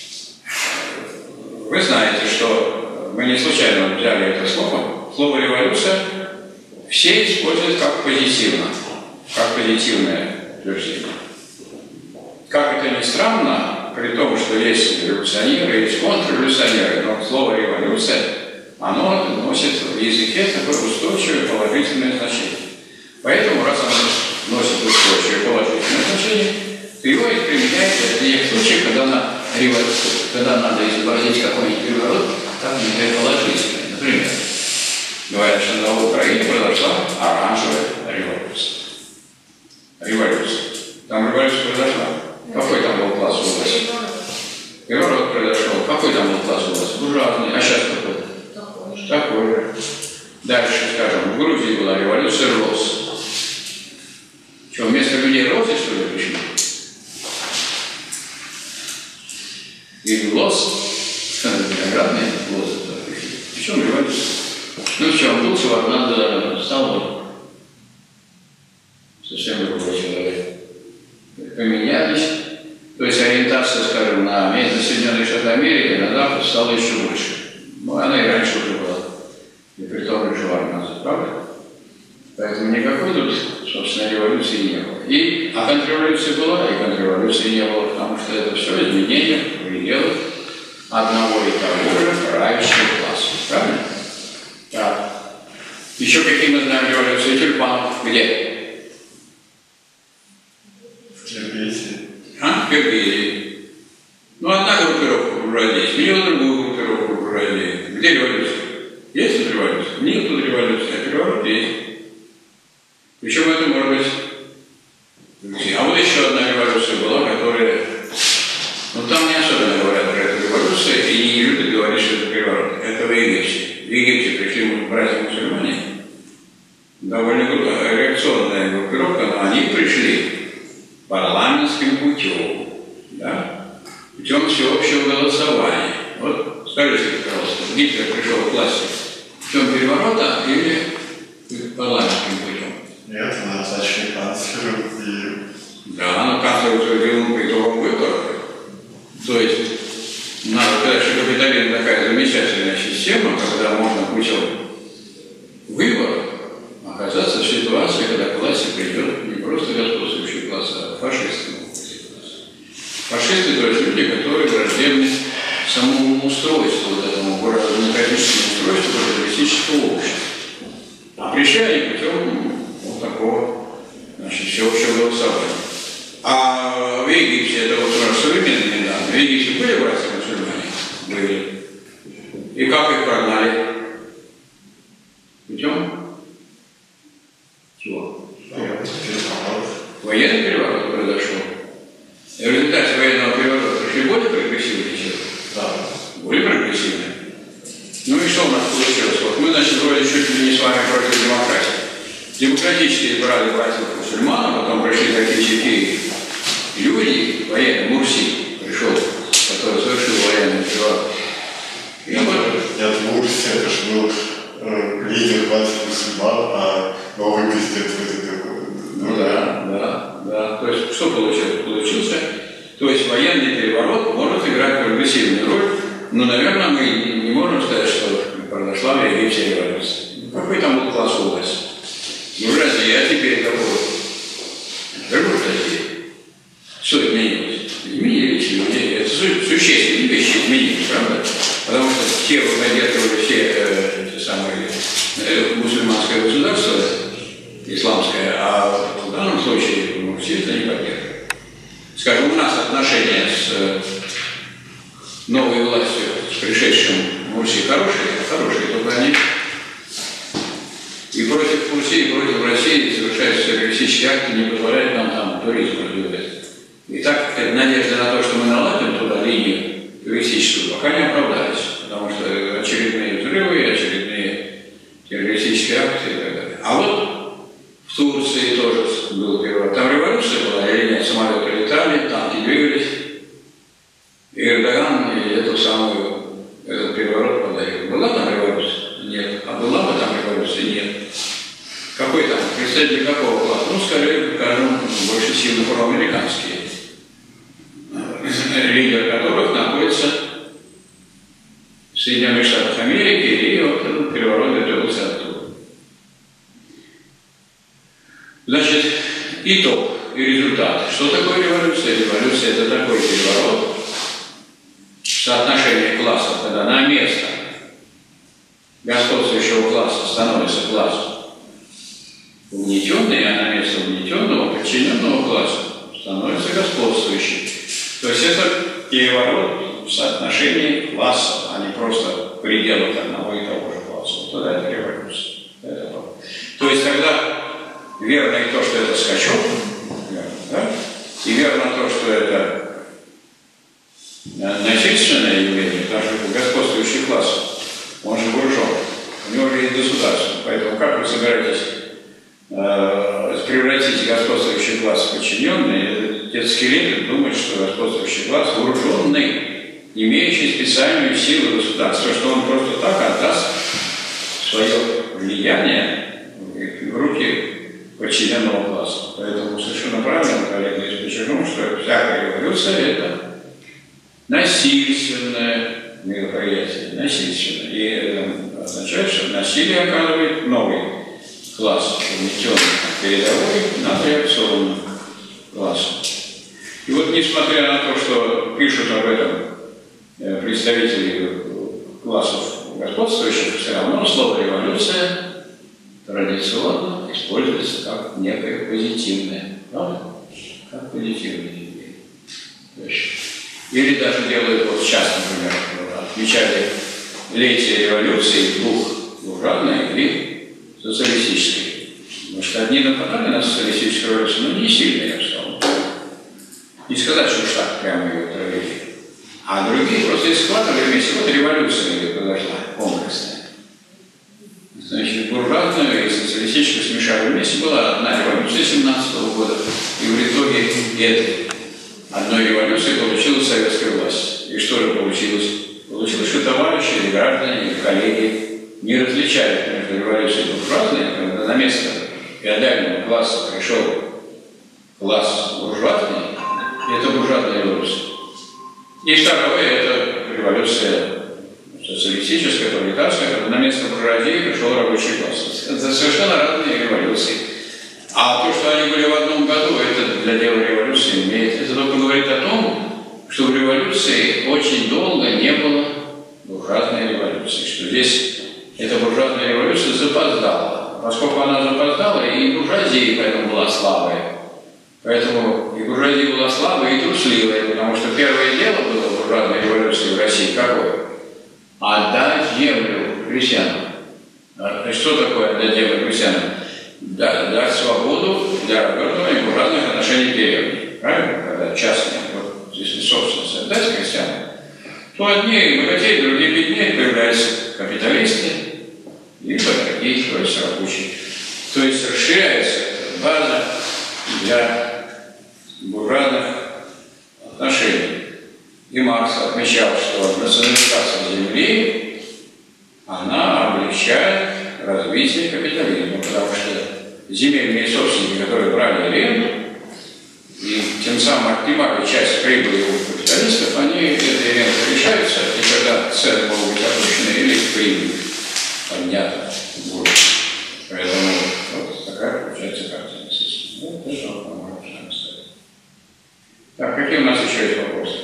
Speaker 5: Вы знаете, что мы не случайно взяли это слово. Слово «революция» все используют как позитивно, как позитивное утверждение. Как это ни странно, при том, что есть революционеры, есть контрреволюционеры, но слово «революция» оно носит в языке такое устойчивое положительное значение. Поэтому, раз оно носит устойчивое положительное значение, то его и применяют в тех случаях, когда, на революцию, когда надо изобразить какой-нибудь переворот, так например, положительный. Например, говорят, что на Украине произошла оранжевая революция. Революция. Там революция произошла. Какой там был класс у власти? Переворот произошел. Какой там был класс у власти? Ужасный. А сейчас какой? Такой же. Такой же. Дальше, скажем, в Грузии была революция роз. Что, вместо людей розы, что ли, пришли? И лоз, виноградные лозы туда пришли. В чем революция? Ну в чем? Был чувак, надо стал совсем другой человек. Поменялись. То есть ориентация, скажем, на Соединенные Штаты Америки, на Запад стала еще больше. Ну, она и раньше уже была. И при том же жила у нас, правда? Поэтому никакой тут, собственно, революции не было. И, а контрреволюция была, и контрреволюции не было, потому что это все изменения в пределах одного и того же правящего класса. Правильно? Так. Еще какие мы знаем революции тюльпанов? Где?
Speaker 8: В Киргизии.
Speaker 5: А? В Киргизии. Ну, одна группировка буржуазии сменила другую группировку буржуазии. Где революция? Есть тут революция? Нет тут революции, а переворот есть. Причем это может быть... А вот еще одна революция была, которая... Ну, там не особенно говорят про эту революцию, и не любят говорить, что это переворот. Это в Египте. В Египте пришли братья-мусульмане. Довольно реакционная группировка, но они пришли парламентским путем. Да? Путем всеобщего голосования. Вот скажите, пожалуйста, Гитлер пришел к власти путем переворота или парламентским путем?
Speaker 8: Нет, мы назначили канцлера и...
Speaker 5: Да, но канцлер утвердил по итогам выборов. То есть, надо сказать, что капитализм такая замечательная система, когда можно путем выборов оказаться в ситуации, когда к власти придет не просто господствующий класс, а фашисты. Фашисты, то есть люди, которые враждебны самому устройству, вот этому демократическому устройству капиталистического общества. А пришли они путем вот такого, значит, всеобщего голосования. А в Египте, это вот уже современные недавно, в Египте были братья-мусульмане? Были. И как их прогнали? Путем? Чего? Военный переворот произошел. И в результате военного переворота пришли более прогрессивные силы? Да. Более прогрессивные. Ну и что у нас получилось? Вот мы, значит, вроде чуть ли не с вами против демократии. Демократически избрали братьев-мусульман, а потом пришли такие чеки люди, военный Мурси пришел, который совершил военный переворот.
Speaker 8: Турции это же был э, лидер партии мусульман, а новый президент вроде такой.
Speaker 5: Ну да, да, да. То есть что получилось? Получился. То есть военный переворот может играть прогрессивную роль, но, наверное, мы не можем сказать, что произошла в Египте революция. Какой там был класс у власти? Ну разве а теперь какой? Какой статьи? Что изменилось? Изменились люди. Это существенные вещи изменились, правда? Потому что те поддерживали все э, те самые э, мусульманское государство, исламское, а в данном случае ну, все это не поддерживают. Скажем, у нас отношения с э, новой властью, с пришедшим Мурси хорошие, хорошие, только они и против Мурси, и против России совершаются террористические акты, не позволяют нам там туризм развивать. И так надежда на то, что мы наладим туда линию туристическую, пока не оправдались, потому что очередные взрывы, очередные террористические акты и так далее. А вот в Турции тоже был переворот. Там революция была, или нет, самолеты летали, танки двигались. И Эрдоган и эту самую, этот переворот подарил. Была там революция? Нет. А была бы там революция? Нет. Какой там? Представитель какого класса? Ну, скорее, скажем, больше сильно проамериканские. Лидер которых находится в Соединенных Штатах Америки, и вот этот переворот готовился оттуда. Значит, итог и результат. Что такое революция? Революция – это такой переворот, соотношение классов, когда на место господствующего класса становится класс угнетенный, а на место угнетенного, подчиненного класса становится господствующий. То есть это переворот в соотношении классов, а не просто в пределах одного и того же класса. Вот тогда это революция. Это то. то есть тогда верно и то, что это скачок, верно, да? И верно то, что это насильственное явление, потому что господствующий класс, он же буржуа, у него же есть государство. Поэтому как вы собираетесь э, превратить господствующий класс в подчиненный? Детский Ленин думает, что господствующий класс вооруженный, имеющий специальную силу государства, что он просто так отдаст свое влияние в руки подчиненного класса. Поэтому совершенно правильно коллега здесь подчеркнул, что всякая революция – это насильственное мероприятие, насильственное. И это означает, что насилие оказывает новый класс, угнетенный передовой над реакционным классом. И вот несмотря на то, что пишут об этом представители классов господствующих, все равно слово «революция» традиционно используется как некое позитивное, правда? Как позитивное явление. Или даже делают, вот сейчас, например, отмечали летие революции двух, двухрадной или социалистической. Потому что одни нападали на социалистическую революцию, но не сильно, я бы сказал. Не сказать, что уж так прямо ее травили. А другие просто их складывали вместе. Вот революция произошла, комплексная. Значит, буржуазную и социалистическую смешали вместе. Была одна революция семнадцатого года. И в итоге этой одной революции получилась советская власть. И что же получилось? Получилось, что товарищи, или граждане, или коллеги не различали между революцией буржуазной, когда на место феодального класса пришел класс буржуазный. Это буржуазная революция. И второе – это революция социалистическая, пролетарская, когда на место буржуазии пришел рабочий класс. Это совершенно разные революции. А то, что они были в одном году, это для дела революции имеет. Это только говорит о том, что в революции очень долго не было буржуазной революции. Что здесь эта буржуазная революция запоздала. Поскольку она запоздала, и буржуазия поэтому была слабая. Поэтому и буржуазия была слабая и трусливая, потому что первое дело было в буржуазной революции в России какое? Отдать землю крестьянам. Что такое отдать землю крестьянам? Дать свободу для развертывания буржуазных отношений деревни. Правильно? Когда частные, вот, если собственность отдать крестьянам, то одни богатеют, другие беднее, появляются капиталисты и батраки, то есть рабочие. То есть расширяется база для буржуазных отношений. И Маркс отмечал, что национализация земли она облегчает развитие капитализма, потому что земельные собственники, которые брали аренду, и тем самым отнимали часть прибыли у капиталистов, они этой арендой лишаются, и когда цены могут быть опущены, или прибыль поднята больше. Поэтому вот такая получается картина. Вот это вот мы можем сказать. Так, какие у нас еще есть вопросы?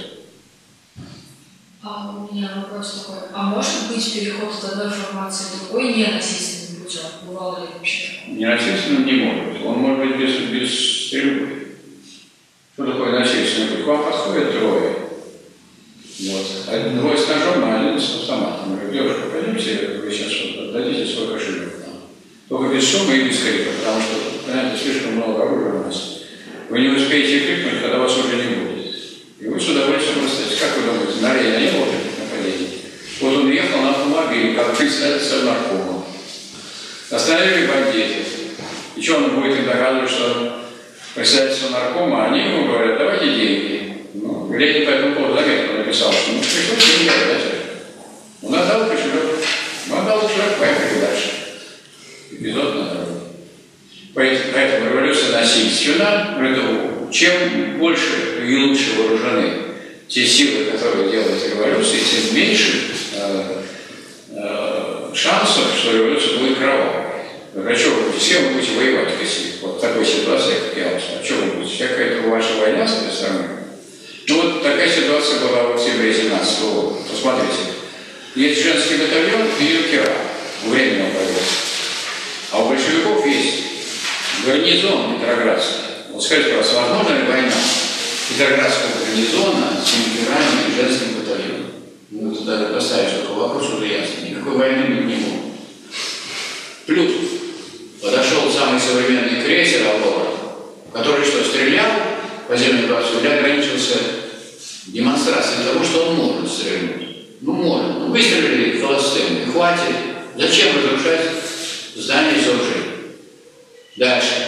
Speaker 7: А у меня вопрос такой. А может быть переход от одной формации к другой не насильственным путем? Бывало ли вообще?
Speaker 5: Не насильственным не может быть. Он может быть без, без стрельбы. Что такое насильственный путь? К вам подходит трое. Вот. Один, двое с ножом, а один с автоматом. Говорю, девушка, пойдемте, вы сейчас вот отдадите свой кошелек. Только без шума и без крика, потому что, понимаете, слишком много оружия у нас. Вы не успеете крикнуть, когда вас уже не будет. И вы с удовольствием расстаетесь. Как вы думаете, на арене не было нападений? Вот он ехал на автомобиле, как представитель наркома. Остановили бандиты. И что он будет им доказывать, что представительство наркома, они ему говорят, давайте деньги. Ну, Ленин по этому поводу заметно написал, что ну, пришлось деньги отдать. Он отдал кошелек. Он отдал кошелек, поехали дальше. Эпизод на дороге. Поэтому революция насильственна. Чем больше и лучше вооружены те силы, которые делают революцию, тем меньше э, э, шансов, что революция будет кровавой. А что вы будете? С кем вы будете воевать, если вот в такой ситуации, как я вам сказал? А что вы будете? Вся какая-то ваша война с этой стороны? Ну вот такая ситуация была в октябре семнадцатого года. Посмотрите. Есть женский батальон и юнкера временного правительства. А у большевиков есть гарнизон Петроградский. Вот скажите, пожалуйста, возможно ли война Петроградского гарнизона с юнкерами и женским батальоном? Ну, ты даже поставишь такой вопрос, уже ясно. Никакой войны быть не может. Плюс подошел самый современный крейсер «Аврора», который что, стрелял по земле двадцать, или ограничился демонстрацией того, что он может стрелять. Ну, может. Ну, выстрелили холостым, и хватит. Зачем разрушать здание и сооружение? Дальше.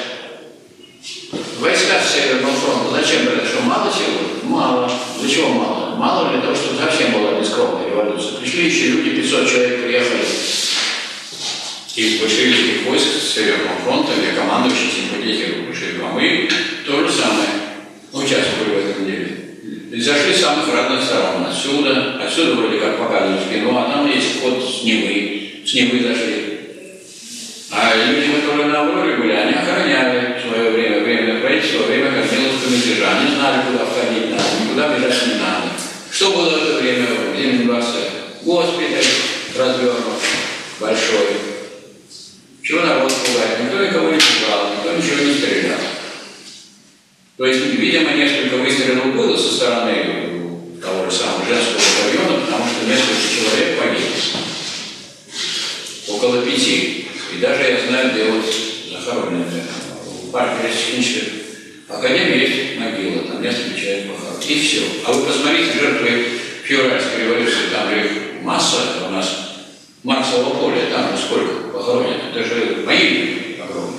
Speaker 5: Войска с Северного фронта зачем это? Что мало чего? Мало. Для чего мало? Мало для того, чтобы совсем была бескровная революция. Пришли еще люди, пятьсот человек приехали из большевистских войск с Северного фронта, где командующий симпатизировал большевикам. И то же самое участвовали в этом деле. И зашли с самых разных сторон. Отсюда, отсюда вроде как показывают в кино, а там есть вход с Невы. С Невы зашли. А люди, которые на Авроре были, они охраняли в свое время, временное правительство, время Корниловского мятежа. Они знали, куда входить надо, никуда бежать не надо. Что было в это время в Зимнем дворце? Госпиталь развернут большой. Чего народ пугает? Никто никого не пугал, никто ничего не стрелял. То есть, видимо, несколько выстрелов было со стороны того же самого женского батальона, потому что несколько человек погибло. Около пяти. И даже я знаю, где вот захоронены. В парке технической академии есть могила, там несколько человек похоронено. И все. А вы посмотрите, жертвы февральской революции, там же их масса у нас. Марсового поля, там же сколько похоронено. Это же могилы огромные.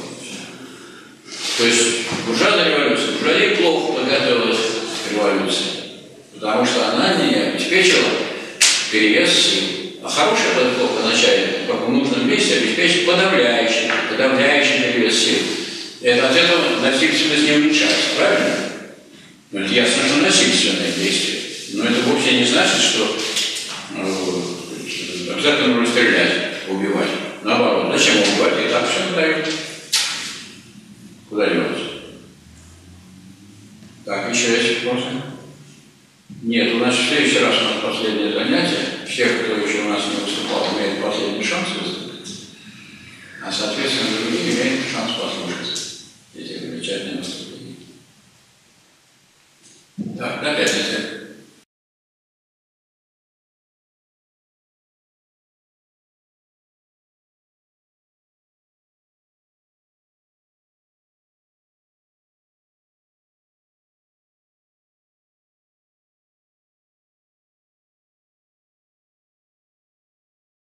Speaker 5: То есть буржуазная революция, буржуазия плохо подготовилась к революции, потому что она не обеспечила перевес сил. А хорошая подготовка начальника, как в нужном месте, обеспечит подавляющий, подавляющий перевес сил. И это, от этого насильственность не уменьшается, правильно? Ну, это ясно, что насильственное действие. Но это вовсе не значит, что э, обязательно нужно стрелять, убивать. Наоборот, зачем убивать? И так все дают. Куда деваться? Так, еще есть вопросы? Нет, у нас в следующий раз у нас последнее занятие. Все, кто еще у нас не выступал, имеют последний шанс выступить. А, соответственно, другие имеют шанс послушать эти замечательные выступления.